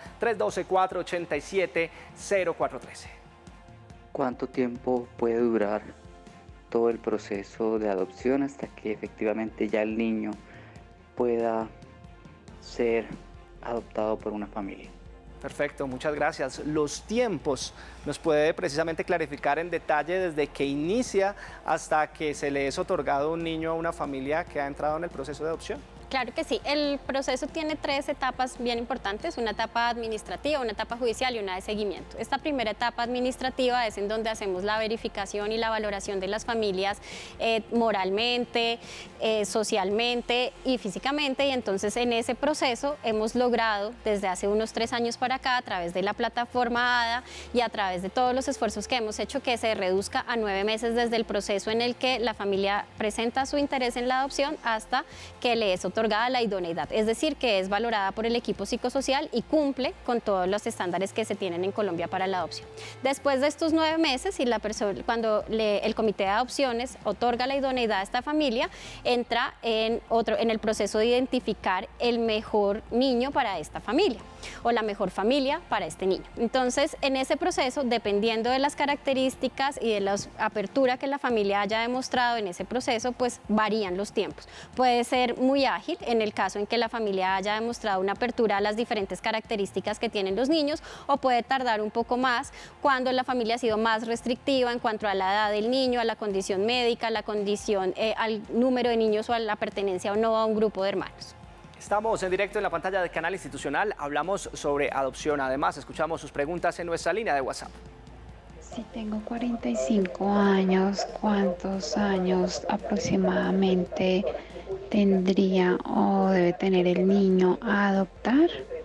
312-487-0413. ¿Cuánto tiempo puede durar todo el proceso de adopción hasta que efectivamente ya el niño pueda ser adoptado por una familia? Perfecto, muchas gracias. Los tiempos nos puede precisamente clarificar en detalle desde que inicia hasta que se le es otorgado un niño a una familia que ha entrado en el proceso de adopción. Claro que sí, el proceso tiene 3 etapas bien importantes, una etapa administrativa, una etapa judicial y una de seguimiento. Esta primera etapa administrativa es en donde hacemos la verificación y la valoración de las familias moralmente, socialmente y físicamente, y entonces en ese proceso hemos logrado desde hace unos 3 años para acá, a través de la plataforma ADA y a través de todos los esfuerzos que hemos hecho, que se reduzca a 9 meses desde el proceso en el que la familia presenta su interés en la adopción hasta que le es otorgada la idoneidad, es decir, que es valorada por el equipo psicosocial y cumple con todos los estándares que se tienen en Colombia para la adopción. Después de estos 9 meses, y cuando el comité de adopciones otorga la idoneidad a esta familia, entra en el proceso de identificar el mejor niño para esta familia o la mejor familia para este niño. Entonces, en ese proceso, dependiendo de las características y de la apertura que la familia haya demostrado en ese proceso, pues varían los tiempos. Puede ser muy ágil en el caso en que la familia haya demostrado una apertura a las diferentes características que tienen los niños, o puede tardar un poco más cuando la familia ha sido más restrictiva en cuanto a la edad del niño, a la condición médica, a la condición, al número de niños o a la pertenencia o no a un grupo de hermanos. Estamos en directo en la pantalla del canal institucional, hablamos sobre adopción, además escuchamos sus preguntas en nuestra línea de WhatsApp. Si tengo 45 años, ¿cuántos años aproximadamente tendría o debe tener el niño a adoptar?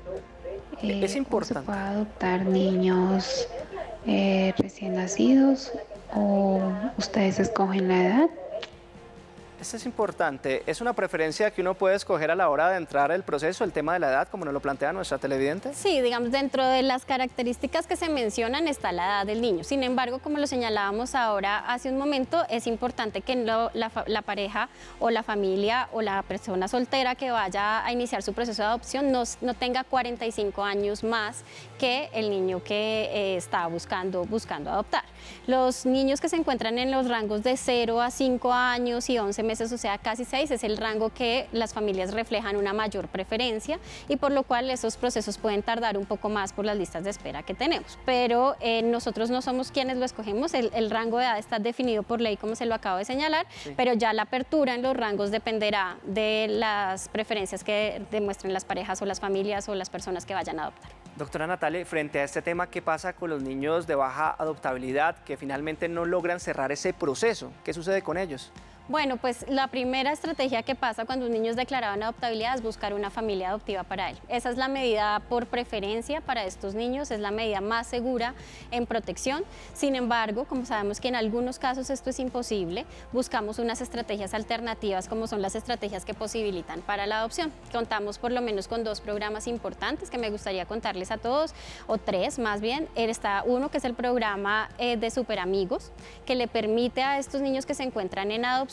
Es importante. ¿Se puede adoptar niños recién nacidos o ustedes escogen la edad? Esto es importante, es una preferencia que uno puede escoger a la hora de entrar al proceso, el tema de la edad, como nos lo plantea nuestra televidente. Sí, digamos, dentro de las características que se mencionan está la edad del niño. Sin embargo, como lo señalábamos ahora hace un momento, es importante que la pareja o la familia o la persona soltera que vaya a iniciar su proceso de adopción no tenga 45 años más que el niño que está buscando adoptar. Los niños que se encuentran en los rangos de 0 a 5 años y 11 meses, o sea, casi 6, es el rango que las familias reflejan una mayor preferencia y por lo cual esos procesos pueden tardar un poco más por las listas de espera que tenemos. Pero nosotros no somos quienes lo escogemos, el rango de edad está definido por ley, como se lo acabo de señalar, sí. Pero ya la apertura en los rangos dependerá de las preferencias que demuestren las parejas o las familias o las personas que vayan a adoptar. Doctora Natalia, frente a este tema, ¿qué pasa con los niños de baja adoptabilidad que finalmente no logran cerrar ese proceso? ¿Qué sucede con ellos? Bueno, pues la primera estrategia que pasa cuando un niño es declarado en adoptabilidad es buscar una familia adoptiva para él. Esa es la medida por preferencia para estos niños, es la medida más segura en protección. Sin embargo, como sabemos que en algunos casos esto es imposible, buscamos unas estrategias alternativas como son las estrategias que posibilitan para la adopción. Contamos por lo menos con 2 programas importantes que me gustaría contarles a todos, o 3 más bien. Está uno que es el programa de Super Amigos, que le permite a estos niños que se encuentran en adopción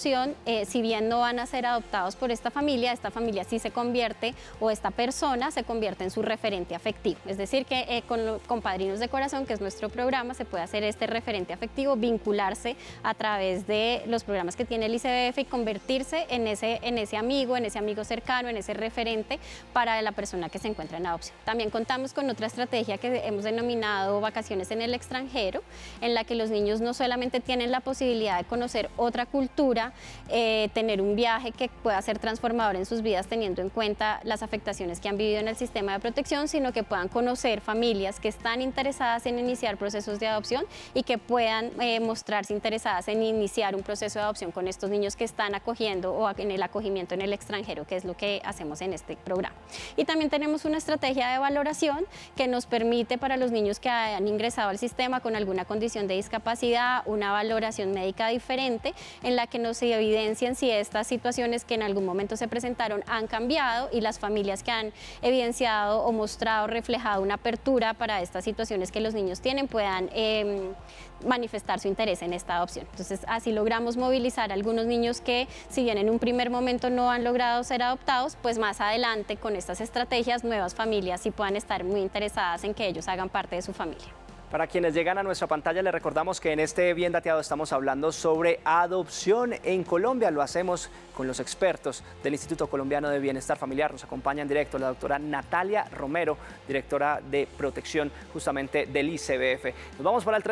adopción, si bien no van a ser adoptados por esta familia sí se convierte, o esta persona se convierte en su referente afectivo. Es decir, que con Padrinos de Corazón, que es nuestro programa, se puede hacer este referente afectivo, vincularse a través de los programas que tiene el ICBF y convertirse en ese amigo cercano, en ese referente para la persona que se encuentra en adopción. También contamos con otra estrategia que hemos denominado Vacaciones en el Extranjero, en la que los niños no solamente tienen la posibilidad de conocer otra cultura, tener un viaje que pueda ser transformador en sus vidas teniendo en cuenta las afectaciones que han vivido en el sistema de protección, sino que puedan conocer familias que están interesadas en iniciar procesos de adopción y que puedan mostrarse interesadas en iniciar un proceso de adopción con estos niños que están acogiendo o en el acogimiento en el extranjero, que es lo que hacemos en este programa. Y también tenemos una estrategia de valoración que nos permite para los niños que han ingresado al sistema con alguna condición de discapacidad, una valoración médica diferente en la que nos evidencian si estas situaciones que en algún momento se presentaron han cambiado y las familias que han evidenciado o mostrado, reflejado una apertura para estas situaciones que los niños tienen puedan manifestar su interés en esta adopción. Entonces, así logramos movilizar a algunos niños que, si bien en un primer momento no han logrado ser adoptados, pues más adelante con estas estrategias, nuevas familias sí puedan estar muy interesadas en que ellos hagan parte de su familia. Para quienes llegan a nuestra pantalla, les recordamos que en este Bien Dateado estamos hablando sobre adopción en Colombia. Lo hacemos con los expertos del Instituto Colombiano de Bienestar Familiar. Nos acompaña en directo la doctora Natalia Romero, directora de protección justamente del ICBF. Nos vamos para el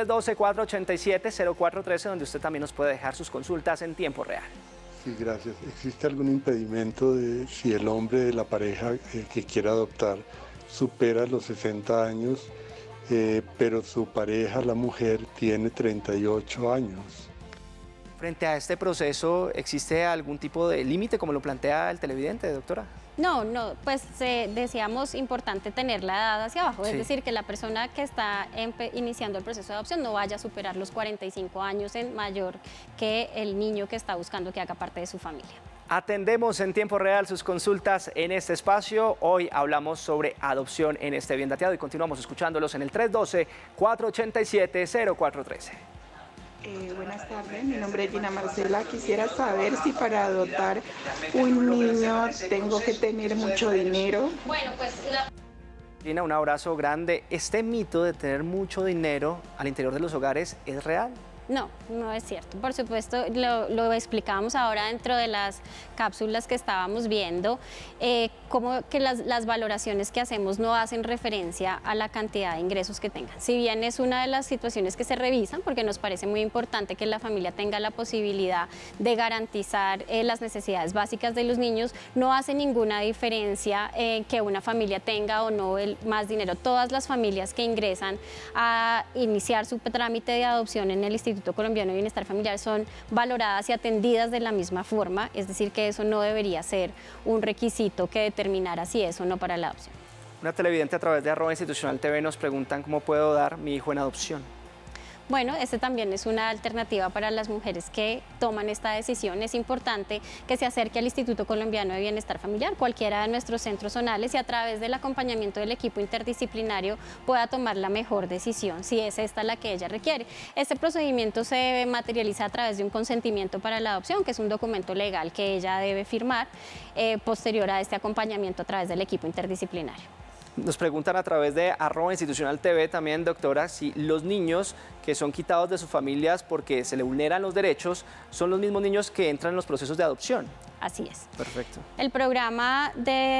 312-487-0413, donde usted también nos puede dejar sus consultas en tiempo real. Sí, gracias. ¿Existe algún impedimento de si el hombre de la pareja que quiere adoptar supera los 60 años? Pero su pareja, la mujer, tiene 38 años. Frente a este proceso, ¿existe algún tipo de límite, como lo plantea el televidente, doctora? No, pues decíamos importante tener la edad hacia abajo, sí. Es decir, que la persona que está iniciando el proceso de adopción no vaya a superar los 45 años en mayor que el niño que está buscando que haga parte de su familia. Atendemos en tiempo real sus consultas en este espacio. Hoy hablamos sobre adopción en este Bien Dateado y continuamos escuchándolos en el 312-487-0413. Buenas tardes, mi nombre es Gina Marcela. Quisiera saber si para adoptar un niño tengo que tener mucho dinero. Bueno, pues Gina, un abrazo grande. ¿Este mito de tener mucho dinero al interior de los hogares es real? No, no es cierto. Por supuesto, lo explicábamos ahora dentro de las cápsulas que estábamos viendo, cómo que las valoraciones que hacemos no hacen referencia a la cantidad de ingresos que tengan. Si bien es una de las situaciones que se revisan, porque nos parece muy importante que la familia tenga la posibilidad de garantizar las necesidades básicas de los niños, no hace ninguna diferencia que una familia tenga o no más dinero. Todas las familias que ingresan a iniciar su trámite de adopción en el Instituto Colombiano de Bienestar Familiar son valoradas y atendidas de la misma forma, es decir, que eso no debería ser un requisito que determinara si es o no para la adopción. Una televidente a través de @institucionaltv nos preguntan cómo puedo dar mi hijo en adopción. Bueno, este también es una alternativa para las mujeres que toman esta decisión. Es importante que se acerque al Instituto Colombiano de Bienestar Familiar, cualquiera de nuestros centros zonales, y a través del acompañamiento del equipo interdisciplinario pueda tomar la mejor decisión, si es esta la que ella requiere. Este procedimiento se materializa a través de un consentimiento para la adopción, que es un documento legal que ella debe firmar posterior a este acompañamiento a través del equipo interdisciplinario. Nos preguntan a través de @institucionaltv también, doctora, si los niños que son quitados de sus familias porque se le vulneran los derechos son los mismos niños que entran en los procesos de adopción. Así es. Perfecto. El programa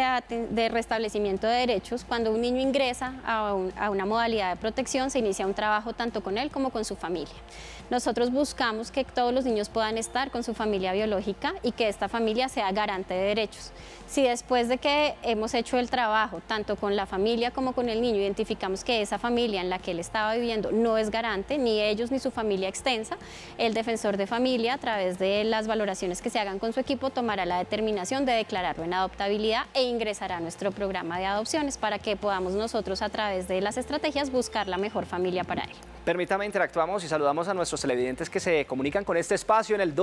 de restablecimiento de derechos, cuando un niño ingresa a una modalidad de protección, se inicia un trabajo tanto con él como con su familia. Nosotros buscamos que todos los niños puedan estar con su familia biológica y que esta familia sea garante de derechos. Si después de que hemos hecho el trabajo, tanto con la familia como con el niño, identificamos que esa familia en la que él estaba viviendo no es garante, ni ellos ni su familia extensa, el defensor de familia, a través de las valoraciones que se hagan con su equipo, tomará la determinación de declararlo en adoptabilidad e ingresará a nuestro programa de adopciones para que podamos nosotros, a través de las estrategias, buscar la mejor familia para él. Permítame, interactuamos y saludamos a nuestros televidentes que se comunican con este espacio en el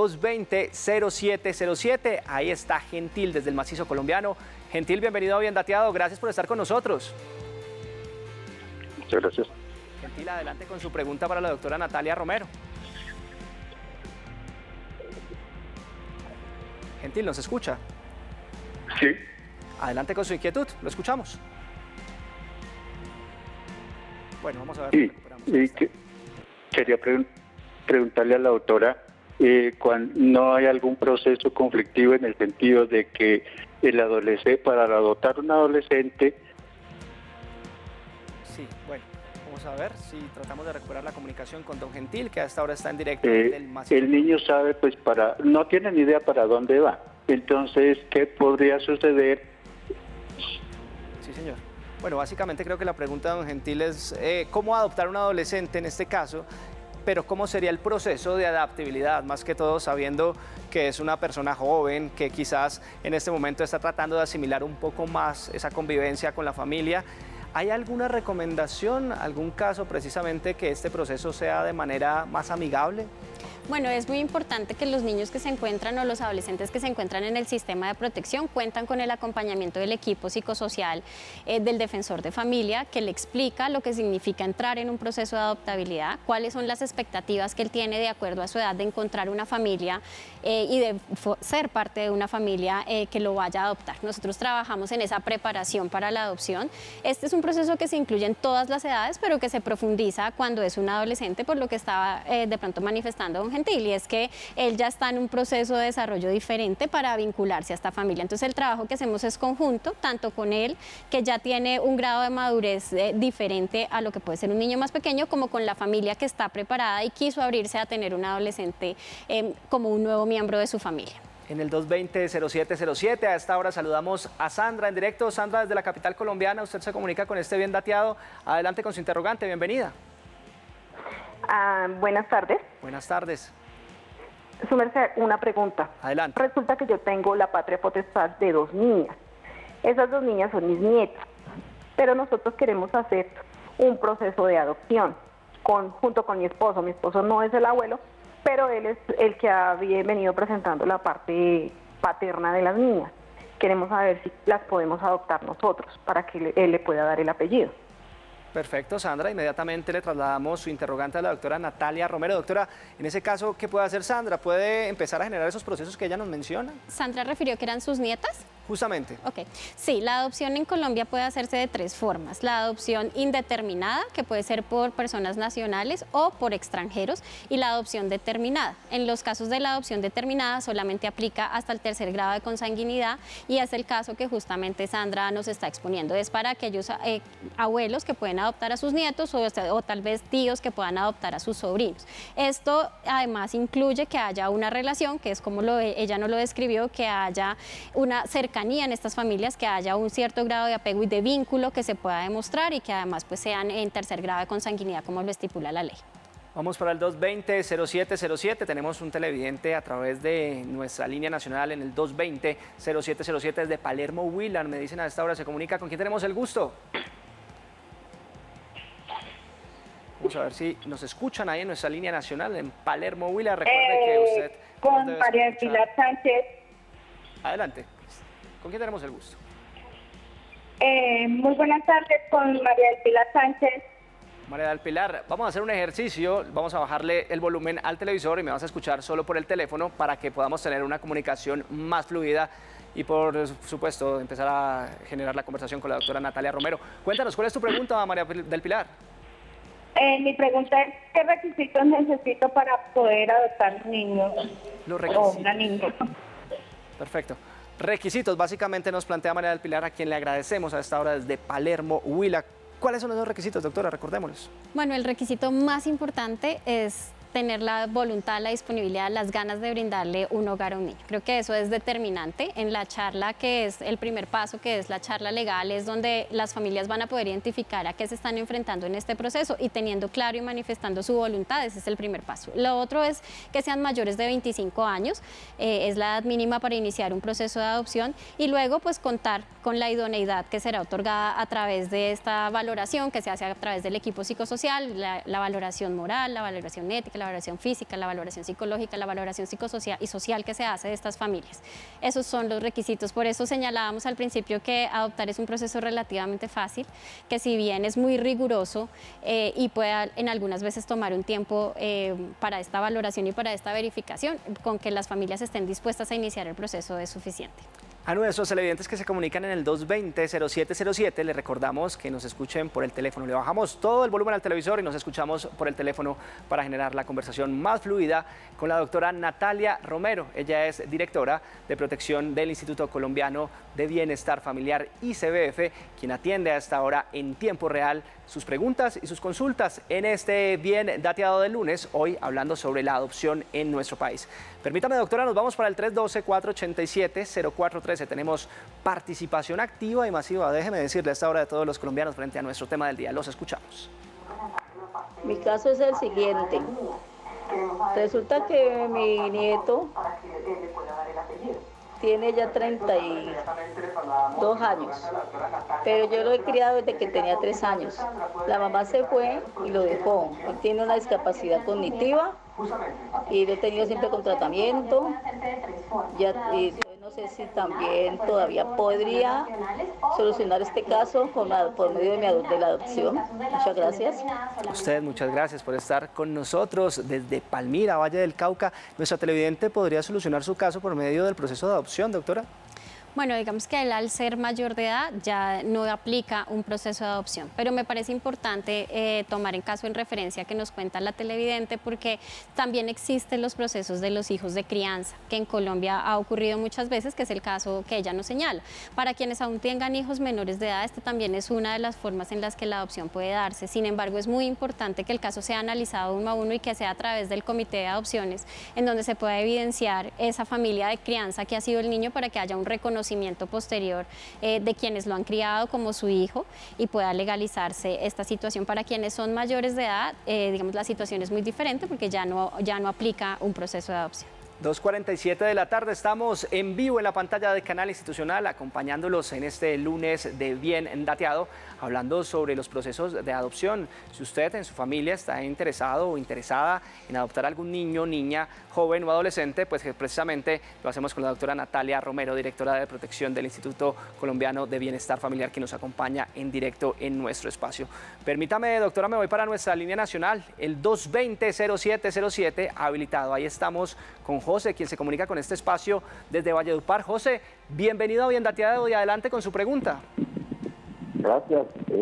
220-0707. Ahí está Gentil desde el macizo colombiano. Gentil, bienvenido a Bien Dateado. Gracias por estar con nosotros. Muchas gracias. Gentil, adelante con su pregunta para la doctora Natalia Romero. Gentil, ¿nos escucha? Sí. Adelante con su inquietud, lo escuchamos. Bueno, vamos a ver. Sí, quería preguntarle a la doctora, cuando no hay algún proceso conflictivo en el sentido de que el adolescente, para adoptar un adolescente... Sí, bueno, vamos a ver si tratamos de recuperar la comunicación con don Gentil, que hasta ahora está en directo. El niño sabe, pues, no tiene ni idea para dónde va. Entonces, ¿qué podría suceder? Sí, señor. Bueno, básicamente creo que la pregunta de don Gentil es cómo adoptar un adolescente en este caso, pero cómo sería el proceso de adaptabilidad, más que todo sabiendo que es una persona joven, que quizás en este momento está tratando de asimilar un poco más esa convivencia con la familia. ¿Hay alguna recomendación, algún caso precisamente que este proceso sea de manera más amigable? Bueno, es muy importante que los niños que se encuentran o los adolescentes que se encuentran en el sistema de protección cuentan con el acompañamiento del equipo psicosocial del defensor de familia, que le explica lo que significa entrar en un proceso de adoptabilidad, cuáles son las expectativas que él tiene de acuerdo a su edad de encontrar una familia y de ser parte de una familia que lo vaya a adoptar. Nosotros trabajamos en esa preparación para la adopción. Este es un proceso que se incluye en todas las edades, pero que se profundiza cuando es un adolescente, por lo que estaba de pronto manifestando don Gentil, y es que él ya está en un proceso de desarrollo diferente para vincularse a esta familia. Entonces el trabajo que hacemos es conjunto, tanto con él, que ya tiene un grado de madurez diferente a lo que puede ser un niño más pequeño, como con la familia que está preparada y quiso abrirse a tener un adolescente como un nuevo miembro de su familia. En el 220-0707, a esta hora saludamos a Sandra en directo. Sandra, desde la capital colombiana, usted se comunica con este bien dateado. Adelante con su interrogante, bienvenida. Buenas tardes. Buenas tardes. Su merced, una pregunta. Adelante. Resulta que yo tengo la patria potestad de 2 niñas. Esas 2 niñas son mis nietas, pero nosotros queremos hacer un proceso de adopción junto con mi esposo. Mi esposo no es el abuelo, pero él es el que ha venido presentando la parte paterna de las niñas. Queremos saber si las podemos adoptar nosotros para que él le pueda dar el apellido. Perfecto, Sandra. Inmediatamente le trasladamos su interrogante a la doctora Natalia Romero. Doctora, en ese caso, ¿qué puede hacer Sandra? ¿Puede empezar a generar esos procesos que ella nos menciona? ¿Sandra refirió que eran sus nietas? Justamente. Ok. Sí, la adopción en Colombia puede hacerse de 3 formas. La adopción indeterminada, que puede ser por personas nacionales o por extranjeros, y la adopción determinada. En los casos de la adopción determinada solamente aplica hasta el 3er grado de consanguinidad, y es el caso que justamente Sandra nos está exponiendo. Es para aquellos abuelos que pueden adoptar a sus nietos o tal vez tíos que puedan adoptar a sus sobrinos. Esto además incluye que haya una relación, que es como ella nos lo describió, que haya una cercanía en estas familias, que haya un cierto grado de apego y de vínculo que se pueda demostrar y que además pues sean en 3er grado de consanguinidad como lo estipula la ley. Vamos para el 220-0707, tenemos un televidente a través de nuestra línea nacional en el 220-0707 desde Palermo, Huila. Me dicen a esta hora, se comunica, ¿con quién tenemos el gusto? Vamos a ver si nos escuchan ahí en nuestra línea nacional en Palermo, Huila. Recuerde que usted... Con María del Pilar Sánchez. Adelante. ¿Con quién tenemos el gusto? Muy buenas tardes, con María del Pilar Sánchez. María del Pilar, vamos a hacer un ejercicio, vamos a bajarle el volumen al televisor y me vas a escuchar solo por el teléfono para que podamos tener una comunicación más fluida y por supuesto empezar a generar la conversación con la doctora Natalia Romero. Cuéntanos, ¿cuál es tu pregunta, María del Pilar? Mi pregunta es, ¿qué requisitos necesito para poder adoptar un niño o una niña? Perfecto. Requisitos, básicamente nos plantea María del Pilar, a quien le agradecemos a esta hora desde Palermo, Huila. ¿Cuáles son esos requisitos, doctora? Recordémoslos. Bueno, el requisito más importante es tener la voluntad, la disponibilidad, las ganas de brindarle un hogar a un niño. Creo que eso es determinante. En la charla, que es el primer paso, que es la charla legal, es donde las familias van a poder identificar a qué se están enfrentando en este proceso y teniendo claro y manifestando su voluntad, ese es el primer paso. Lo otro es que sean mayores de 25 años, es la edad mínima para iniciar un proceso de adopción, y luego pues contar con la idoneidad que será otorgada a través de esta valoración que se hace a través del equipo psicosocial, la valoración moral, la valoración ética, la valoración física, la valoración psicológica, la valoración psicosocial y social que se hace de estas familias. Esos son los requisitos. Por eso señalábamos al principio que adoptar es un proceso relativamente fácil, que si bien es muy riguroso y puede en algunas veces tomar un tiempo para esta valoración y para esta verificación, con que las familias estén dispuestas a iniciar el proceso es suficiente. A nuestros televidentes que se comunican en el 220-0707, les recordamos que nos escuchen por el teléfono. Le bajamos todo el volumen al televisor y nos escuchamos por el teléfono para generar la conversación más fluida con la doctora Natalia Romero. Ella es directora de protección del Instituto Colombiano de Bienestar Familiar, ICBF, quien atiende a esta hora en tiempo real sus preguntas y sus consultas en este Bien Dateado del lunes, hoy hablando sobre la adopción en nuestro país. Permítame, doctora, nos vamos para el 312-487-0413. Tenemos participación activa y masiva, déjeme decirle a esta hora de todos los colombianos frente a nuestro tema del día. Los escuchamos. Mi caso es el siguiente. Resulta que mi nieto tiene ya 32 años, pero yo lo he criado desde que tenía 3 años. La mamá se fue y lo dejó. Él tiene una discapacidad cognitiva y lo he tenido siempre con tratamiento. Y no sé si también todavía podría solucionar este caso por medio de la adopción. Muchas gracias. A usted, muchas gracias por estar con nosotros desde Palmira, Valle del Cauca. Nuestra televidente podría solucionar su caso por medio del proceso de adopción, doctora. Bueno, digamos que él al ser mayor de edad ya no aplica un proceso de adopción, pero me parece importante tomar en caso en referencia que nos cuenta la televidente, porque también existen los procesos de los hijos de crianza, que en Colombia ha ocurrido muchas veces, que es el caso que ella nos señala. Para quienes aún tengan hijos menores de edad, este también es una de las formas en las que la adopción puede darse. Sin embargo, es muy importante que el caso sea analizado uno a uno y que sea a través del comité de adopciones, en donde se pueda evidenciar esa familia de crianza que ha sido el niño, para que haya un reconocimiento posterior de quienes lo han criado como su hijo y pueda legalizarse esta situación. Para quienes son mayores de edad, digamos, la situación es muy diferente, porque ya no aplica un proceso de adopción. 2:47 de la tarde, estamos en vivo en la pantalla de Canal Institucional, acompañándolos en este lunes de Bien Dateado, hablando sobre los procesos de adopción. Si usted en su familia está interesado o interesada en adoptar algún niño, niña, joven o adolescente, pues precisamente lo hacemos con la doctora Natalia Romero, directora de protección del Instituto Colombiano de Bienestar Familiar, que nos acompaña en directo en nuestro espacio. Permítame, doctora, me voy para nuestra línea nacional, el 220-0707, habilitado. Ahí estamos con José, quien se comunica con este espacio desde Valledupar. José, bienvenido a Bien Dateado y adelante con su pregunta. Gracias.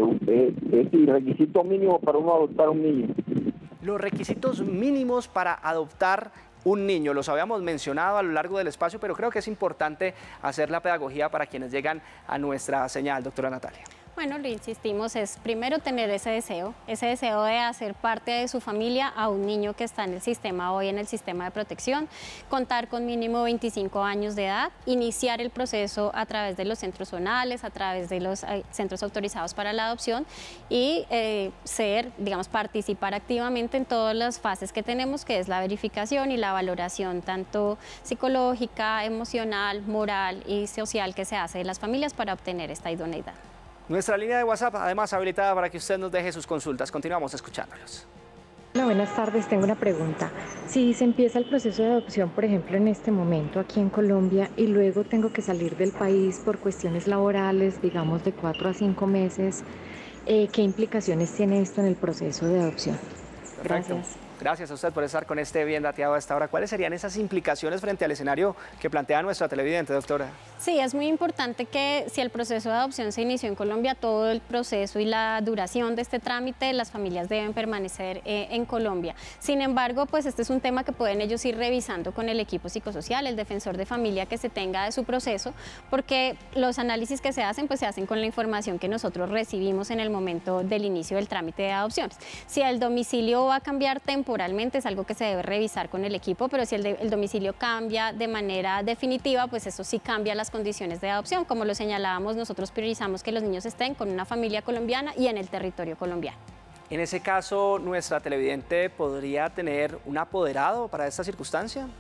¿Es el requisito mínimo para uno adoptar un niño? Los requisitos mínimos para adoptar un niño, los habíamos mencionado a lo largo del espacio, pero creo que es importante hacer la pedagogía para quienes llegan a nuestra señal, doctora Natalia. Bueno, lo insistimos, es primero tener ese deseo de hacer parte de su familia a un niño que está en el sistema hoy, en el sistema de protección, contar con mínimo 25 años de edad, iniciar el proceso a través de los centros zonales, a través de los centros autorizados para la adopción y participar activamente en todas las fases que tenemos, que es la verificación y la valoración tanto psicológica, emocional, moral y social que se hace de las familias para obtener esta idoneidad. Nuestra línea de WhatsApp, además, habilitada para que usted nos deje sus consultas. Continuamos escuchándolos. Hola, buenas tardes. Tengo una pregunta. Si se empieza el proceso de adopción, por ejemplo, en este momento aquí en Colombia, y luego tengo que salir del país por cuestiones laborales, digamos de 4 a 5 meses, ¿qué implicaciones tiene esto en el proceso de adopción? Perfecto. Gracias. Gracias a usted por estar con este Bien Dateado a esta hora. ¿Cuáles serían esas implicaciones frente al escenario que plantea nuestra televidente, doctora? Sí, es muy importante que si el proceso de adopción se inició en Colombia, todo el proceso y la duración de este trámite, las familias deben permanecer en Colombia. Sin embargo, pues este es un tema que pueden ellos ir revisando con el equipo psicosocial, el defensor de familia que se tenga de su proceso, porque los análisis que se hacen, pues se hacen con la información que nosotros recibimos en el momento del inicio del trámite de adopciones. Si el domicilio va a cambiar temporalmente, es algo que se debe revisar con el equipo, pero si el domicilio cambia de manera definitiva, pues eso sí cambia las condiciones de adopción. Como lo señalábamos, nosotros priorizamos que los niños estén con una familia colombiana y en el territorio colombiano. En ese caso, ¿nuestra televidente podría tener un apoderado para esta circunstancia?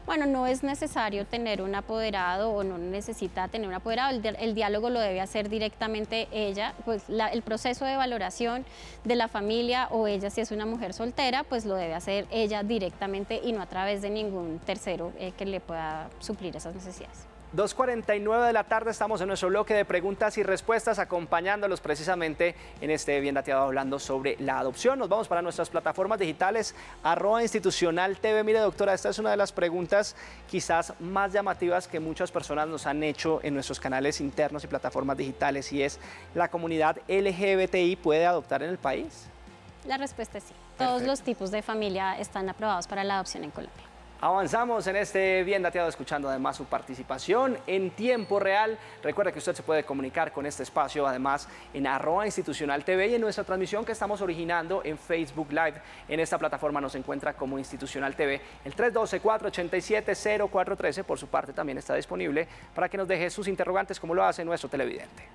Bueno, no es necesario tener un apoderado o no necesita tener un apoderado, el diálogo lo debe hacer directamente ella, pues el proceso de valoración de la familia o ella si es una mujer soltera, pues lo debe hacer ella directamente y no a través de ningún tercero que le pueda suplir esas necesidades. 2:49 de la tarde, estamos en nuestro bloque de preguntas y respuestas, acompañándolos precisamente en este Bien Dateado hablando sobre la adopción. Nos vamos para nuestras plataformas digitales, @institucionaltv. Mire, doctora, esta es una de las preguntas quizás más llamativas que muchas personas nos han hecho en nuestros canales internos y plataformas digitales, y es: ¿la comunidad LGBTI puede adoptar en el país? La respuesta es sí. Todos los tipos de familia están aprobados para la adopción en Colombia. Avanzamos en este Bien Dateado, escuchando además su participación en tiempo real. Recuerde que usted se puede comunicar con este espacio además en @institucionaltv y en nuestra transmisión que estamos originando en Facebook Live. En esta plataforma nos encuentra como Institucional TV. El 312-487-0413 por su parte también está disponible para que nos deje sus interrogantes, como lo hace nuestro televidente.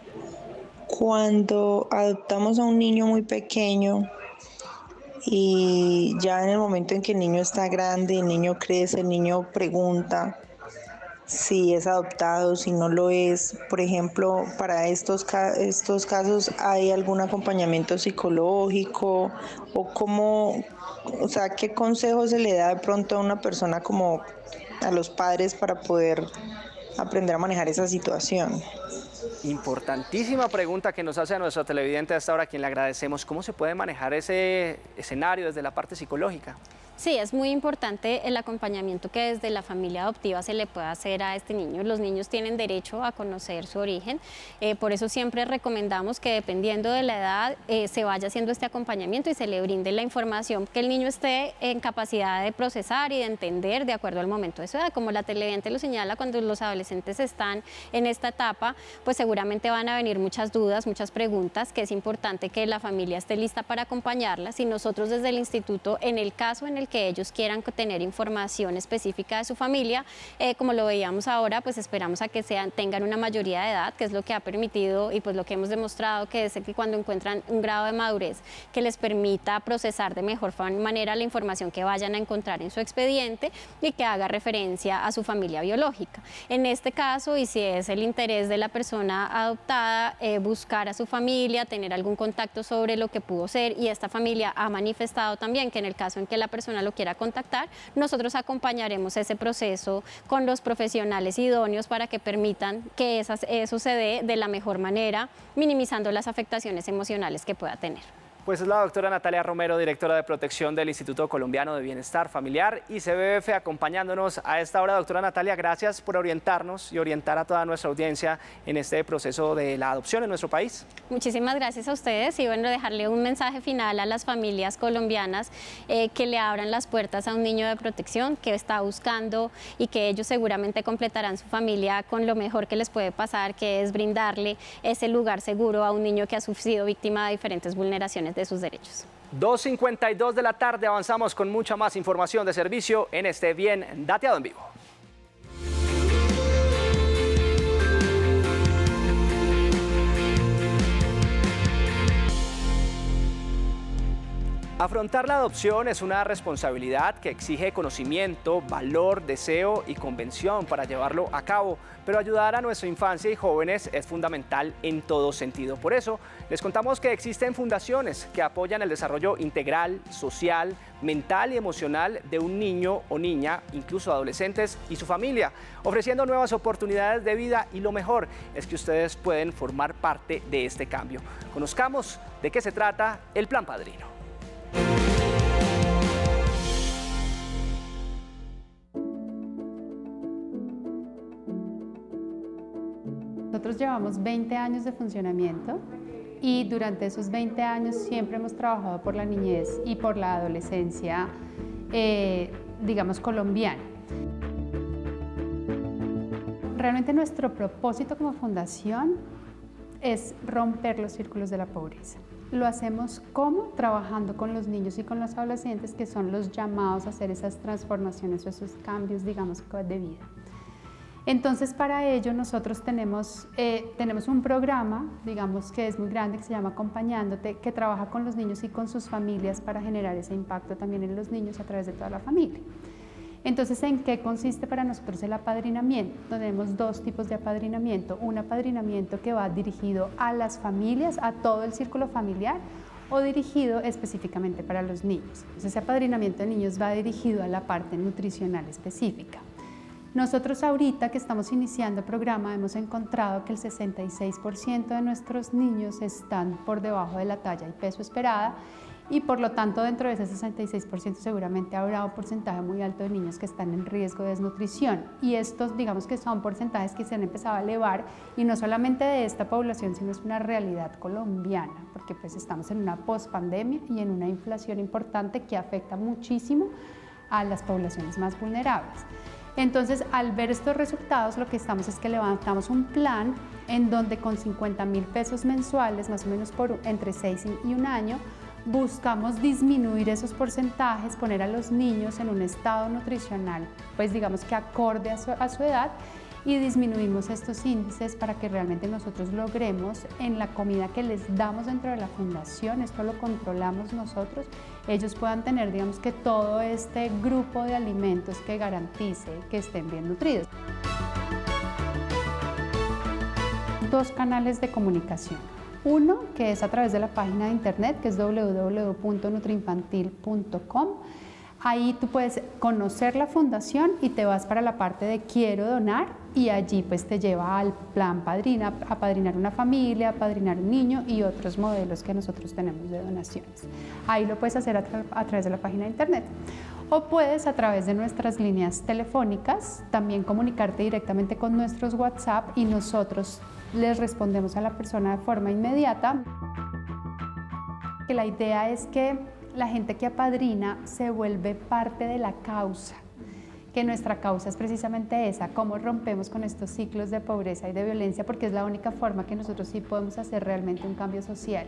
Cuando adoptamos a un niño muy pequeño y ya en el momento en que el niño está grande, el niño crece, el niño pregunta si es adoptado, si no lo es. Por ejemplo, para estos casos, ¿hay algún acompañamiento psicológico o cómo, o sea, qué consejo se le da de pronto a una persona como a los padres para poder aprender a manejar esa situación? Importantísima pregunta que nos hace a nuestro televidente a esta hora, a quien le agradecemos. ¿Cómo se puede manejar ese escenario desde la parte psicológica? Sí, es muy importante el acompañamiento que desde la familia adoptiva se le pueda hacer a este niño. Los niños tienen derecho a conocer su origen, por eso siempre recomendamos que dependiendo de la edad se vaya haciendo este acompañamiento y se le brinde la información que el niño esté en capacidad de procesar y de entender de acuerdo al momento de su edad. Como la televidente lo señala, cuando los adolescentes están en esta etapa, pues seguramente van a venir muchas dudas, muchas preguntas, que es importante que la familia esté lista para acompañarlas, y nosotros desde el instituto, en el caso en el que ellos quieran tener información específica de su familia, como lo veíamos ahora, pues esperamos a que tengan una mayoría de edad, que es lo que ha permitido y pues lo que hemos demostrado, que es que cuando encuentran un grado de madurez que les permita procesar de mejor manera la información que vayan a encontrar en su expediente y que haga referencia a su familia biológica. En este caso, y si es el interés de la persona adoptada, buscar a su familia, tener algún contacto sobre lo que pudo ser, y esta familia ha manifestado también que en el caso en que la persona lo quiera contactar, nosotros acompañaremos ese proceso con los profesionales idóneos para que permitan que eso se dé de la mejor manera, minimizando las afectaciones emocionales que pueda tener. Pues es la doctora Natalia Romero, directora de protección del Instituto Colombiano de Bienestar Familiar y CBF, acompañándonos a esta hora. Doctora Natalia, gracias por orientarnos y orientar a toda nuestra audiencia en este proceso de la adopción en nuestro país. Muchísimas gracias a ustedes, y bueno, dejarle un mensaje final a las familias colombianas, que le abran las puertas a un niño de protección que está buscando, y que ellos seguramente completarán su familia con lo mejor que les puede pasar, que es brindarle ese lugar seguro a un niño que ha sido víctima de diferentes vulneraciones de sus derechos. 2:52 de la tarde, avanzamos con mucha más información de servicio en este Bien Dateado en Vivo. Afrontar la adopción es una responsabilidad que exige conocimiento, valor, deseo y convicción para llevarlo a cabo, pero ayudar a nuestra infancia y jóvenes es fundamental en todo sentido. Por eso, les contamos que existen fundaciones que apoyan el desarrollo integral, social, mental y emocional de un niño o niña, incluso adolescentes y su familia, ofreciendo nuevas oportunidades de vida, y lo mejor es que ustedes pueden formar parte de este cambio. Conozcamos de qué se trata el Plan Padrino. Nosotros llevamos 20 años de funcionamiento, y durante esos 20 años siempre hemos trabajado por la niñez y por la adolescencia, digamos, colombiana. Realmente nuestro propósito como fundación es romper los círculos de la pobreza. Lo hacemos ¿cómo? Trabajando con los niños y con los adolescentes, que son los llamados a hacer esas transformaciones o esos cambios, digamos, de vida. Entonces, para ello nosotros tenemos un programa, digamos, que es muy grande, que se llama Acompañándote, que trabaja con los niños y con sus familias para generar ese impacto también en los niños a través de toda la familia. Entonces, ¿en qué consiste para nosotros el apadrinamiento? Tenemos dos tipos de apadrinamiento. Un apadrinamiento que va dirigido a las familias, a todo el círculo familiar, o dirigido específicamente para los niños. Entonces, ese apadrinamiento de niños va dirigido a la parte nutricional específica. Nosotros ahorita que estamos iniciando el programa hemos encontrado que el 66% de nuestros niños están por debajo de la talla y peso esperada, y por lo tanto dentro de ese 66% seguramente habrá un porcentaje muy alto de niños que están en riesgo de desnutrición, y estos digamos que son porcentajes que se han empezado a elevar, y no solamente de esta población, sino es una realidad colombiana, porque pues estamos en una pospandemia y en una inflación importante que afecta muchísimo a las poblaciones más vulnerables. Entonces, al ver estos resultados, lo que estamos es que levantamos un plan en donde con 50.000 pesos mensuales, más o menos por entre 6 y un año, buscamos disminuir esos porcentajes, poner a los niños en un estado nutricional, pues digamos que acorde a su edad, y disminuimos estos índices para que realmente nosotros logremos en la comida que les damos dentro de la fundación, esto lo controlamos nosotros, ellos puedan tener digamos que todo este grupo de alimentos que garantice que estén bien nutridos. Dos canales de comunicación. Uno, que es a través de la página de internet, que es www.nutriinfantil.com. Ahí tú puedes conocer la fundación y te vas para la parte de quiero donar, y allí pues te lleva al plan Padrina, apadrinar una familia, apadrinar un niño y otros modelos que nosotros tenemos de donaciones. Ahí lo puedes hacer a través de la página de internet. O puedes a través de nuestras líneas telefónicas también comunicarte directamente con nuestros WhatsApp, y nosotros les respondemos a la persona de forma inmediata. Que la idea es que la gente que apadrina se vuelve parte de la causa, que nuestra causa es precisamente esa, cómo rompemos con estos ciclos de pobreza y de violencia, porque es la única forma que nosotros sí podemos hacer realmente un cambio social.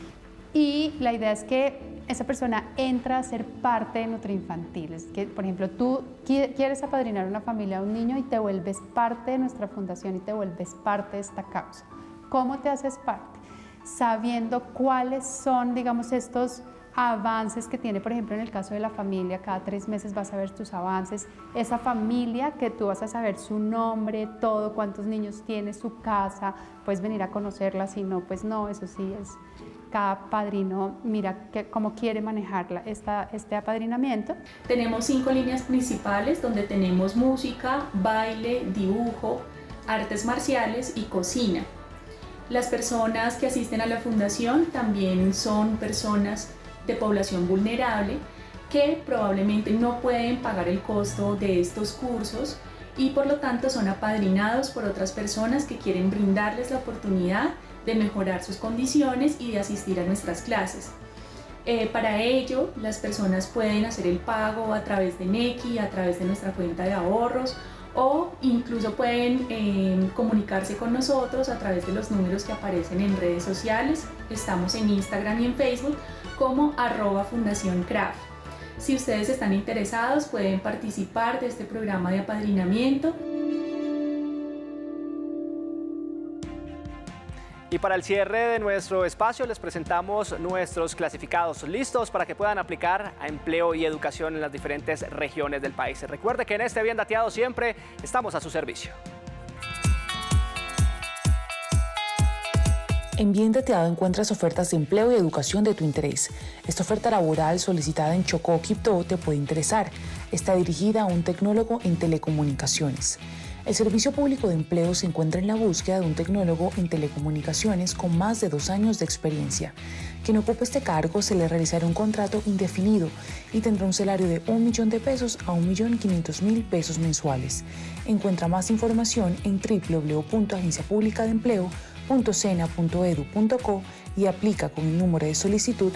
Y la idea es que esa persona entra a ser parte de Nutriinfantil. Es que, por ejemplo, tú quieres apadrinar una familia, un niño, y te vuelves parte de nuestra fundación y te vuelves parte de esta causa. ¿Cómo te haces parte? Sabiendo cuáles son, digamos, estos avances que tiene, por ejemplo, en el caso de la familia, cada 3 meses vas a ver tus avances, esa familia que tú vas a saber su nombre, todo, cuántos niños tiene, su casa, puedes venir a conocerla, si no, pues no, eso sí es, cada padrino mira cómo quiere manejar este apadrinamiento. Tenemos 5 líneas principales donde tenemos música, baile, dibujo, artes marciales y cocina. Las personas que asisten a la fundación también son personas de población vulnerable que probablemente no pueden pagar el costo de estos cursos y por lo tanto son apadrinados por otras personas que quieren brindarles la oportunidad de mejorar sus condiciones y de asistir a nuestras clases. Para ello, las personas pueden hacer el pago a través de Nequi, a través de nuestra cuenta de ahorros, o incluso pueden comunicarse con nosotros a través de los números que aparecen en redes sociales. Estamos en Instagram y en Facebook como @fundacioncraft. Si ustedes están interesados, pueden participar de este programa de apadrinamiento. Y para el cierre de nuestro espacio les presentamos nuestros clasificados listos para que puedan aplicar a empleo y educación en las diferentes regiones del país. Recuerde que en este Bien Dateado siempre estamos a su servicio. En Bien Dateado encuentras ofertas de empleo y educación de tu interés. Esta oferta laboral solicitada en Chocó, Quibdó, te puede interesar. Está dirigida a un tecnólogo en telecomunicaciones. El Servicio Público de Empleo se encuentra en la búsqueda de un tecnólogo en telecomunicaciones con más de 2 años de experiencia. Quien ocupe este cargo se le realizará un contrato indefinido y tendrá un salario de 1 millón de pesos a 1.500.000 pesos mensuales. Encuentra más información en www.agenciapublicadeempleo.sena.edu.co y aplica con el número de solicitud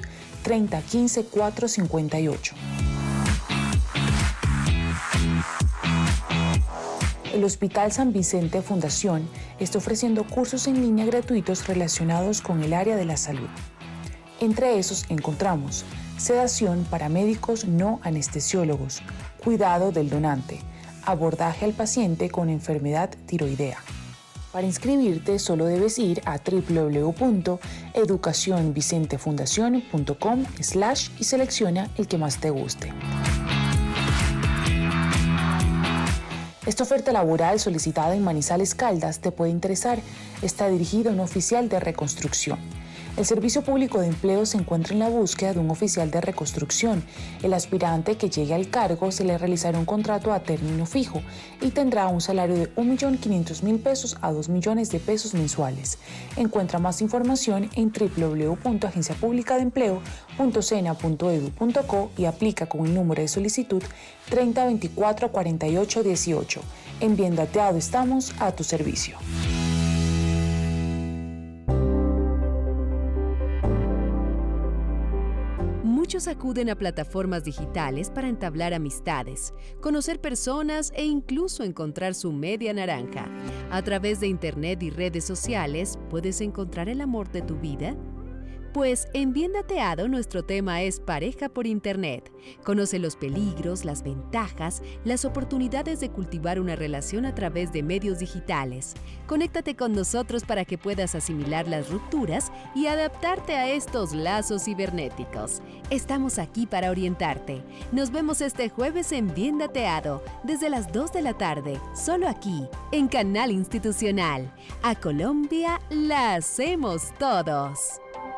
3015-458. El Hospital San Vicente Fundación está ofreciendo cursos en línea gratuitos relacionados con el área de la salud. Entre esos encontramos sedación para médicos no anestesiólogos, cuidado del donante, abordaje al paciente con enfermedad tiroidea. Para inscribirte solo debes ir a www.educacionvicentefundacion.com/ y selecciona el que más te guste. Esta oferta laboral solicitada en Manizales Caldas te puede interesar. Está dirigida a un oficial de reconstrucción. El Servicio Público de Empleo se encuentra en la búsqueda de un oficial de reconstrucción. El aspirante que llegue al cargo se le realizará un contrato a término fijo y tendrá un salario de 1.500.000 pesos a 2 millones de pesos mensuales. Encuentra más información en www.agenciapublicadeempleo.sena.edu.co y aplica con el número de solicitud 30244818. En Bien Dateado estamos a tu servicio. Muchos acuden a plataformas digitales para entablar amistades, conocer personas e incluso encontrar su media naranja. A través de Internet y redes sociales, ¿puedes encontrar el amor de tu vida? Pues en Bien Dateado nuestro tema es pareja por Internet. Conoce los peligros, las ventajas, las oportunidades de cultivar una relación a través de medios digitales. Conéctate con nosotros para que puedas asimilar las rupturas y adaptarte a estos lazos cibernéticos. Estamos aquí para orientarte. Nos vemos este jueves en Bien Dateado, desde las 2 de la tarde, solo aquí, en Canal Institucional. A Colombia la hacemos todos.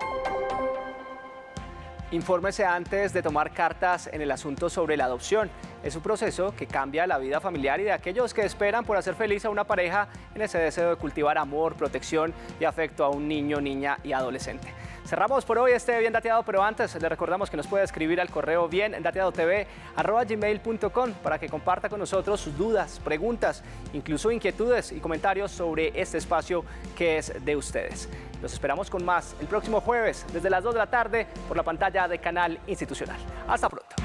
Infórmese antes de tomar cartas en el asunto sobre la adopción. Es un proceso que cambia la vida familiar y de aquellos que esperan por hacer feliz a una pareja en ese deseo de cultivar amor, protección y afecto a un niño, niña y adolescente. Cerramos por hoy este Bien Dateado, pero antes le recordamos que nos puede escribir al correo biendateadotv@gmail.com para que comparta con nosotros sus dudas, preguntas, incluso inquietudes y comentarios sobre este espacio que es de ustedes. Los esperamos con más el próximo jueves desde las 2 de la tarde por la pantalla de Canal Institucional. Hasta pronto.